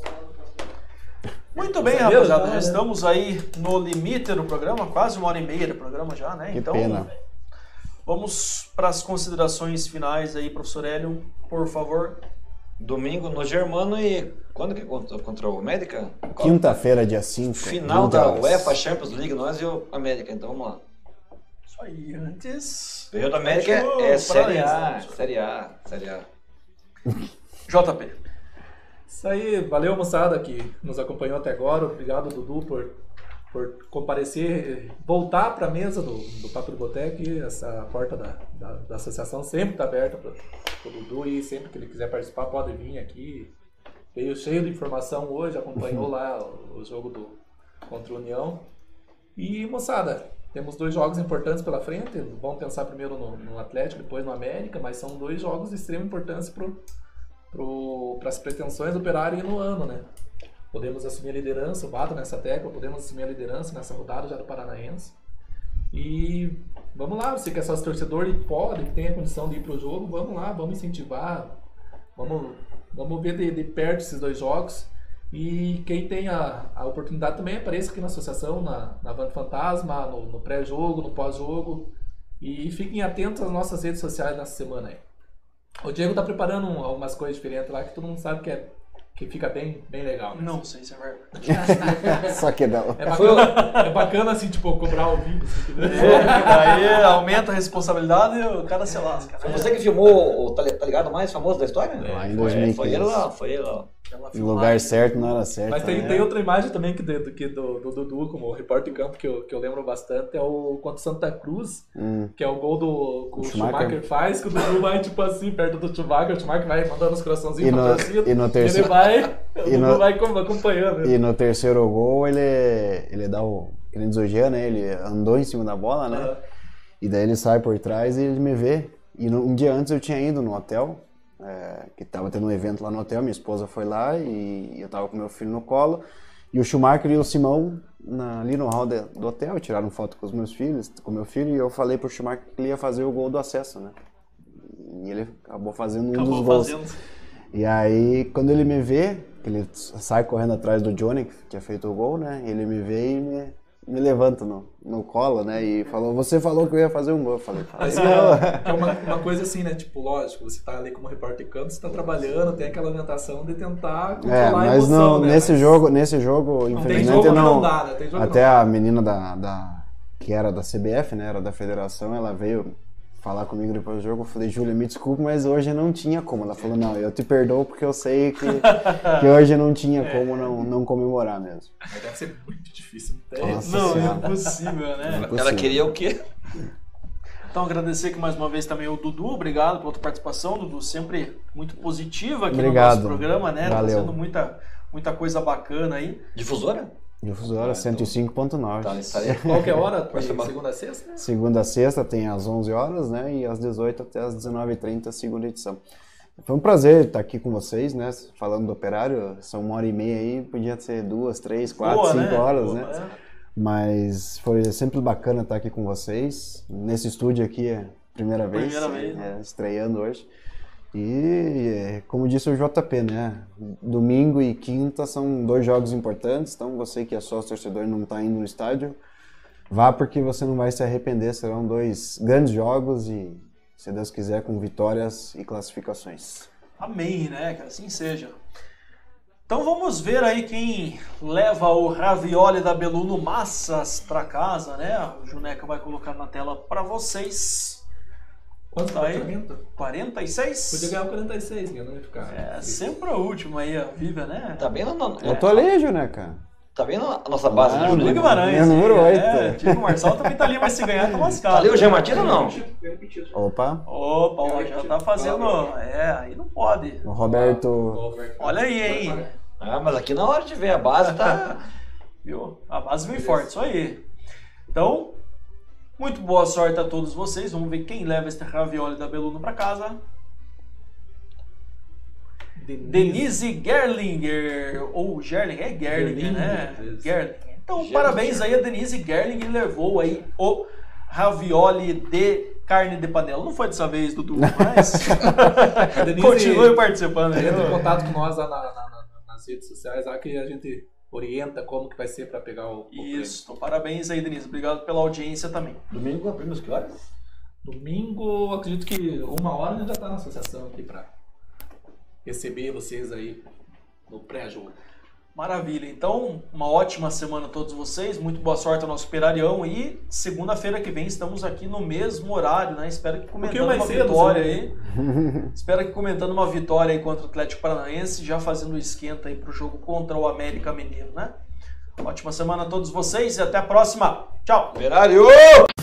Muito bem, rapaziada. Já estamos aí no limite do programa, quase 1h30 do programa já, né? Que Então, pena. vamos para as considerações finais aí, professor Hélio, por favor. Domingo no Germano e quando que contra o América? Quinta-feira, dia 5. Final 20 da horas. UEFA Champions League, nós e o América, então vamos lá. Isso aí, antes... Período da América é Série A, Série A, Série A. JP. Isso aí, valeu moçada que nos acompanhou até agora. Obrigado, Dudu, por comparecer, voltar para a mesa do Papo do Boteco. Essa porta da associação sempre está aberta para o Dudu e sempre que ele quiser participar pode vir aqui. Veio cheio de informação hoje, acompanhou lá o jogo contra o União. E moçada, temos 2 jogos importantes pela frente. Vamos pensar primeiro no Atlético, depois no América, mas são 2 jogos de extrema importância para as pretensões do Operário no ano, né? Podemos assumir a liderança, eu bato nessa tecla, podemos assumir a liderança nessa rodada já do Paranaense. E vamos lá, você que é sócio torcedor e pode, que tem a condição de ir pro jogo, vamos lá, vamos incentivar, vamos ver de perto esses 2 jogos. E quem tem a oportunidade também apareça aqui na associação, na Van Fantasma, no pré-jogo, no pós-jogo. E fiquem atentos às nossas redes sociais nessa semana aí. O Diego tá preparando algumas coisas diferentes lá que todo mundo sabe que fica bem legal. Né? Não sei se é verdade. Só que não. É bacana assim, tipo, cobrar ao vivo. Assim, Aí aumenta a responsabilidade e o cara se lasca. Foi você que filmou o Tá Ligado mais famoso da história? Lá em 2015. Foi ele lá, foi ele lá. No lugar certo, na hora certa. Mas tem outra imagem também que do Dudu, como repórter em campo, que eu lembro bastante, é o contra o Santa Cruz, que é o gol que o Schumacher faz, que o Dudu vai, tipo assim, perto do Schumacher, o Schumacher vai mandando os coraçãozinhos pra torcida, e no terceiro, o Dudu vai acompanhando. E no terceiro gol, ele dá o... Que nem diz o Jean, né? Ele andou em cima da bola, né? E daí ele sai por trás e ele me vê. E um dia antes eu tinha ido no hotel, que tava tendo um evento lá no hotel, minha esposa foi lá e eu tava com meu filho no colo, e o Schumacher e o Simão ali no hall do hotel tiraram foto com meu filho, e eu falei pro Schumacher que ele ia fazer o gol do acesso, né? E ele acabou fazendo um dos gols. E aí, quando ele me vê, ele sai correndo atrás do Johnny, que tinha feito o gol, né? Ele me vê e me levanta no colo, né? E falou, você falou que eu ia fazer um gol. Eu falei, é uma coisa assim, né? Tipo, lógico, você tá ali como repórter de campo, você tá trabalhando, tem aquela orientação de tentar controlar a mas emoção, não, né? nesse jogo, infelizmente, não dá, né? Tem jogo até a menina que era da CBF, né? Era da federação, ela veio falar comigo depois do jogo. Eu falei, Júlia, me desculpe, mas hoje não tinha como. Ela falou, não, eu te perdoo porque eu sei que hoje não tinha como não comemorar mesmo. Mas deve ser muito difícil. Não, é impossível, né? Ela queria o quê? Então, agradecer aqui mais uma vez também o Dudu, obrigado pela tua participação, Dudu, sempre muito positiva aqui no nosso programa, né? Valeu. Trazendo muita coisa bacana aí. Difusora? Difusora 105.9. Tá, qualquer hora, segunda a sexta? Né? Segunda a sexta tem às 11 horas, né? E às 18 até às 19h30, segunda edição. Foi um prazer estar aqui com vocês, né? Falando do Operário, são 1h30 aí, podia ser 2, 3, 4, 5 horas, né? Mas foi sempre bacana estar aqui com vocês. Nesse estúdio aqui é a primeira vez, né? Estreando hoje. E, como disse o JP, né? Domingo e quinta são 2 jogos importantes, então você que é sócio torcedor e não está indo no estádio, vá porque você não vai se arrepender, serão 2 grandes jogos e, se Deus quiser, com vitórias e classificações. Amém, né? Que assim seja. Então vamos ver aí quem leva o ravioli da Belluno Massas para casa, né? O Juneca vai colocar na tela para vocês. Quanto tá aí? 46? Podia ganhar o 46, né? Não ia ficar. É, sempre a última aí, a Viva, né? Tá bem Eu tô ali, Juneca. Tá vendo a nossa base de Júlio Guimarães. Número 8. Diego Marçal também tá ali, mas se ganhar tá lascado. Tá ali o Jean Martins ou não? Opa, já tá fazendo... aí não pode. o Roberto... Olha aí, hein? Ah, mas aqui na hora de ver a base tá... Viu? A base vem forte, isso aí. Então, muito boa sorte a todos vocês. Vamos ver quem leva este ravioli da Belluno para casa. Denise Gerlinger, ou Gerlinger, Gerlinger, né? Gerlinger. Então, parabéns aí a Denise Gerlinger, levou aí o ravioli de carne de panela. Não foi dessa vez, Dudu, mas continue participando. Entra em contato com nós lá nas redes sociais, lá que a gente orienta como que vai ser para pegar o Isso, então, parabéns aí, Denise. Obrigado pela audiência também. Domingo abrimos que horas? Domingo, acredito que 1h a gente já está na associação aqui para receber vocês aí no pré-jogo. Maravilha. Então, uma ótima semana a todos vocês. Muito boa sorte ao nosso Operarião. E segunda-feira que vem estamos aqui no mesmo horário, né? Espero que comentando uma vitória aí. Espero que comentando uma vitória aí contra o Atlético Paranaense, já fazendo o esquenta aí pro jogo contra o América Mineiro, né? Ótima semana a todos vocês e até a próxima. Tchau. Operário!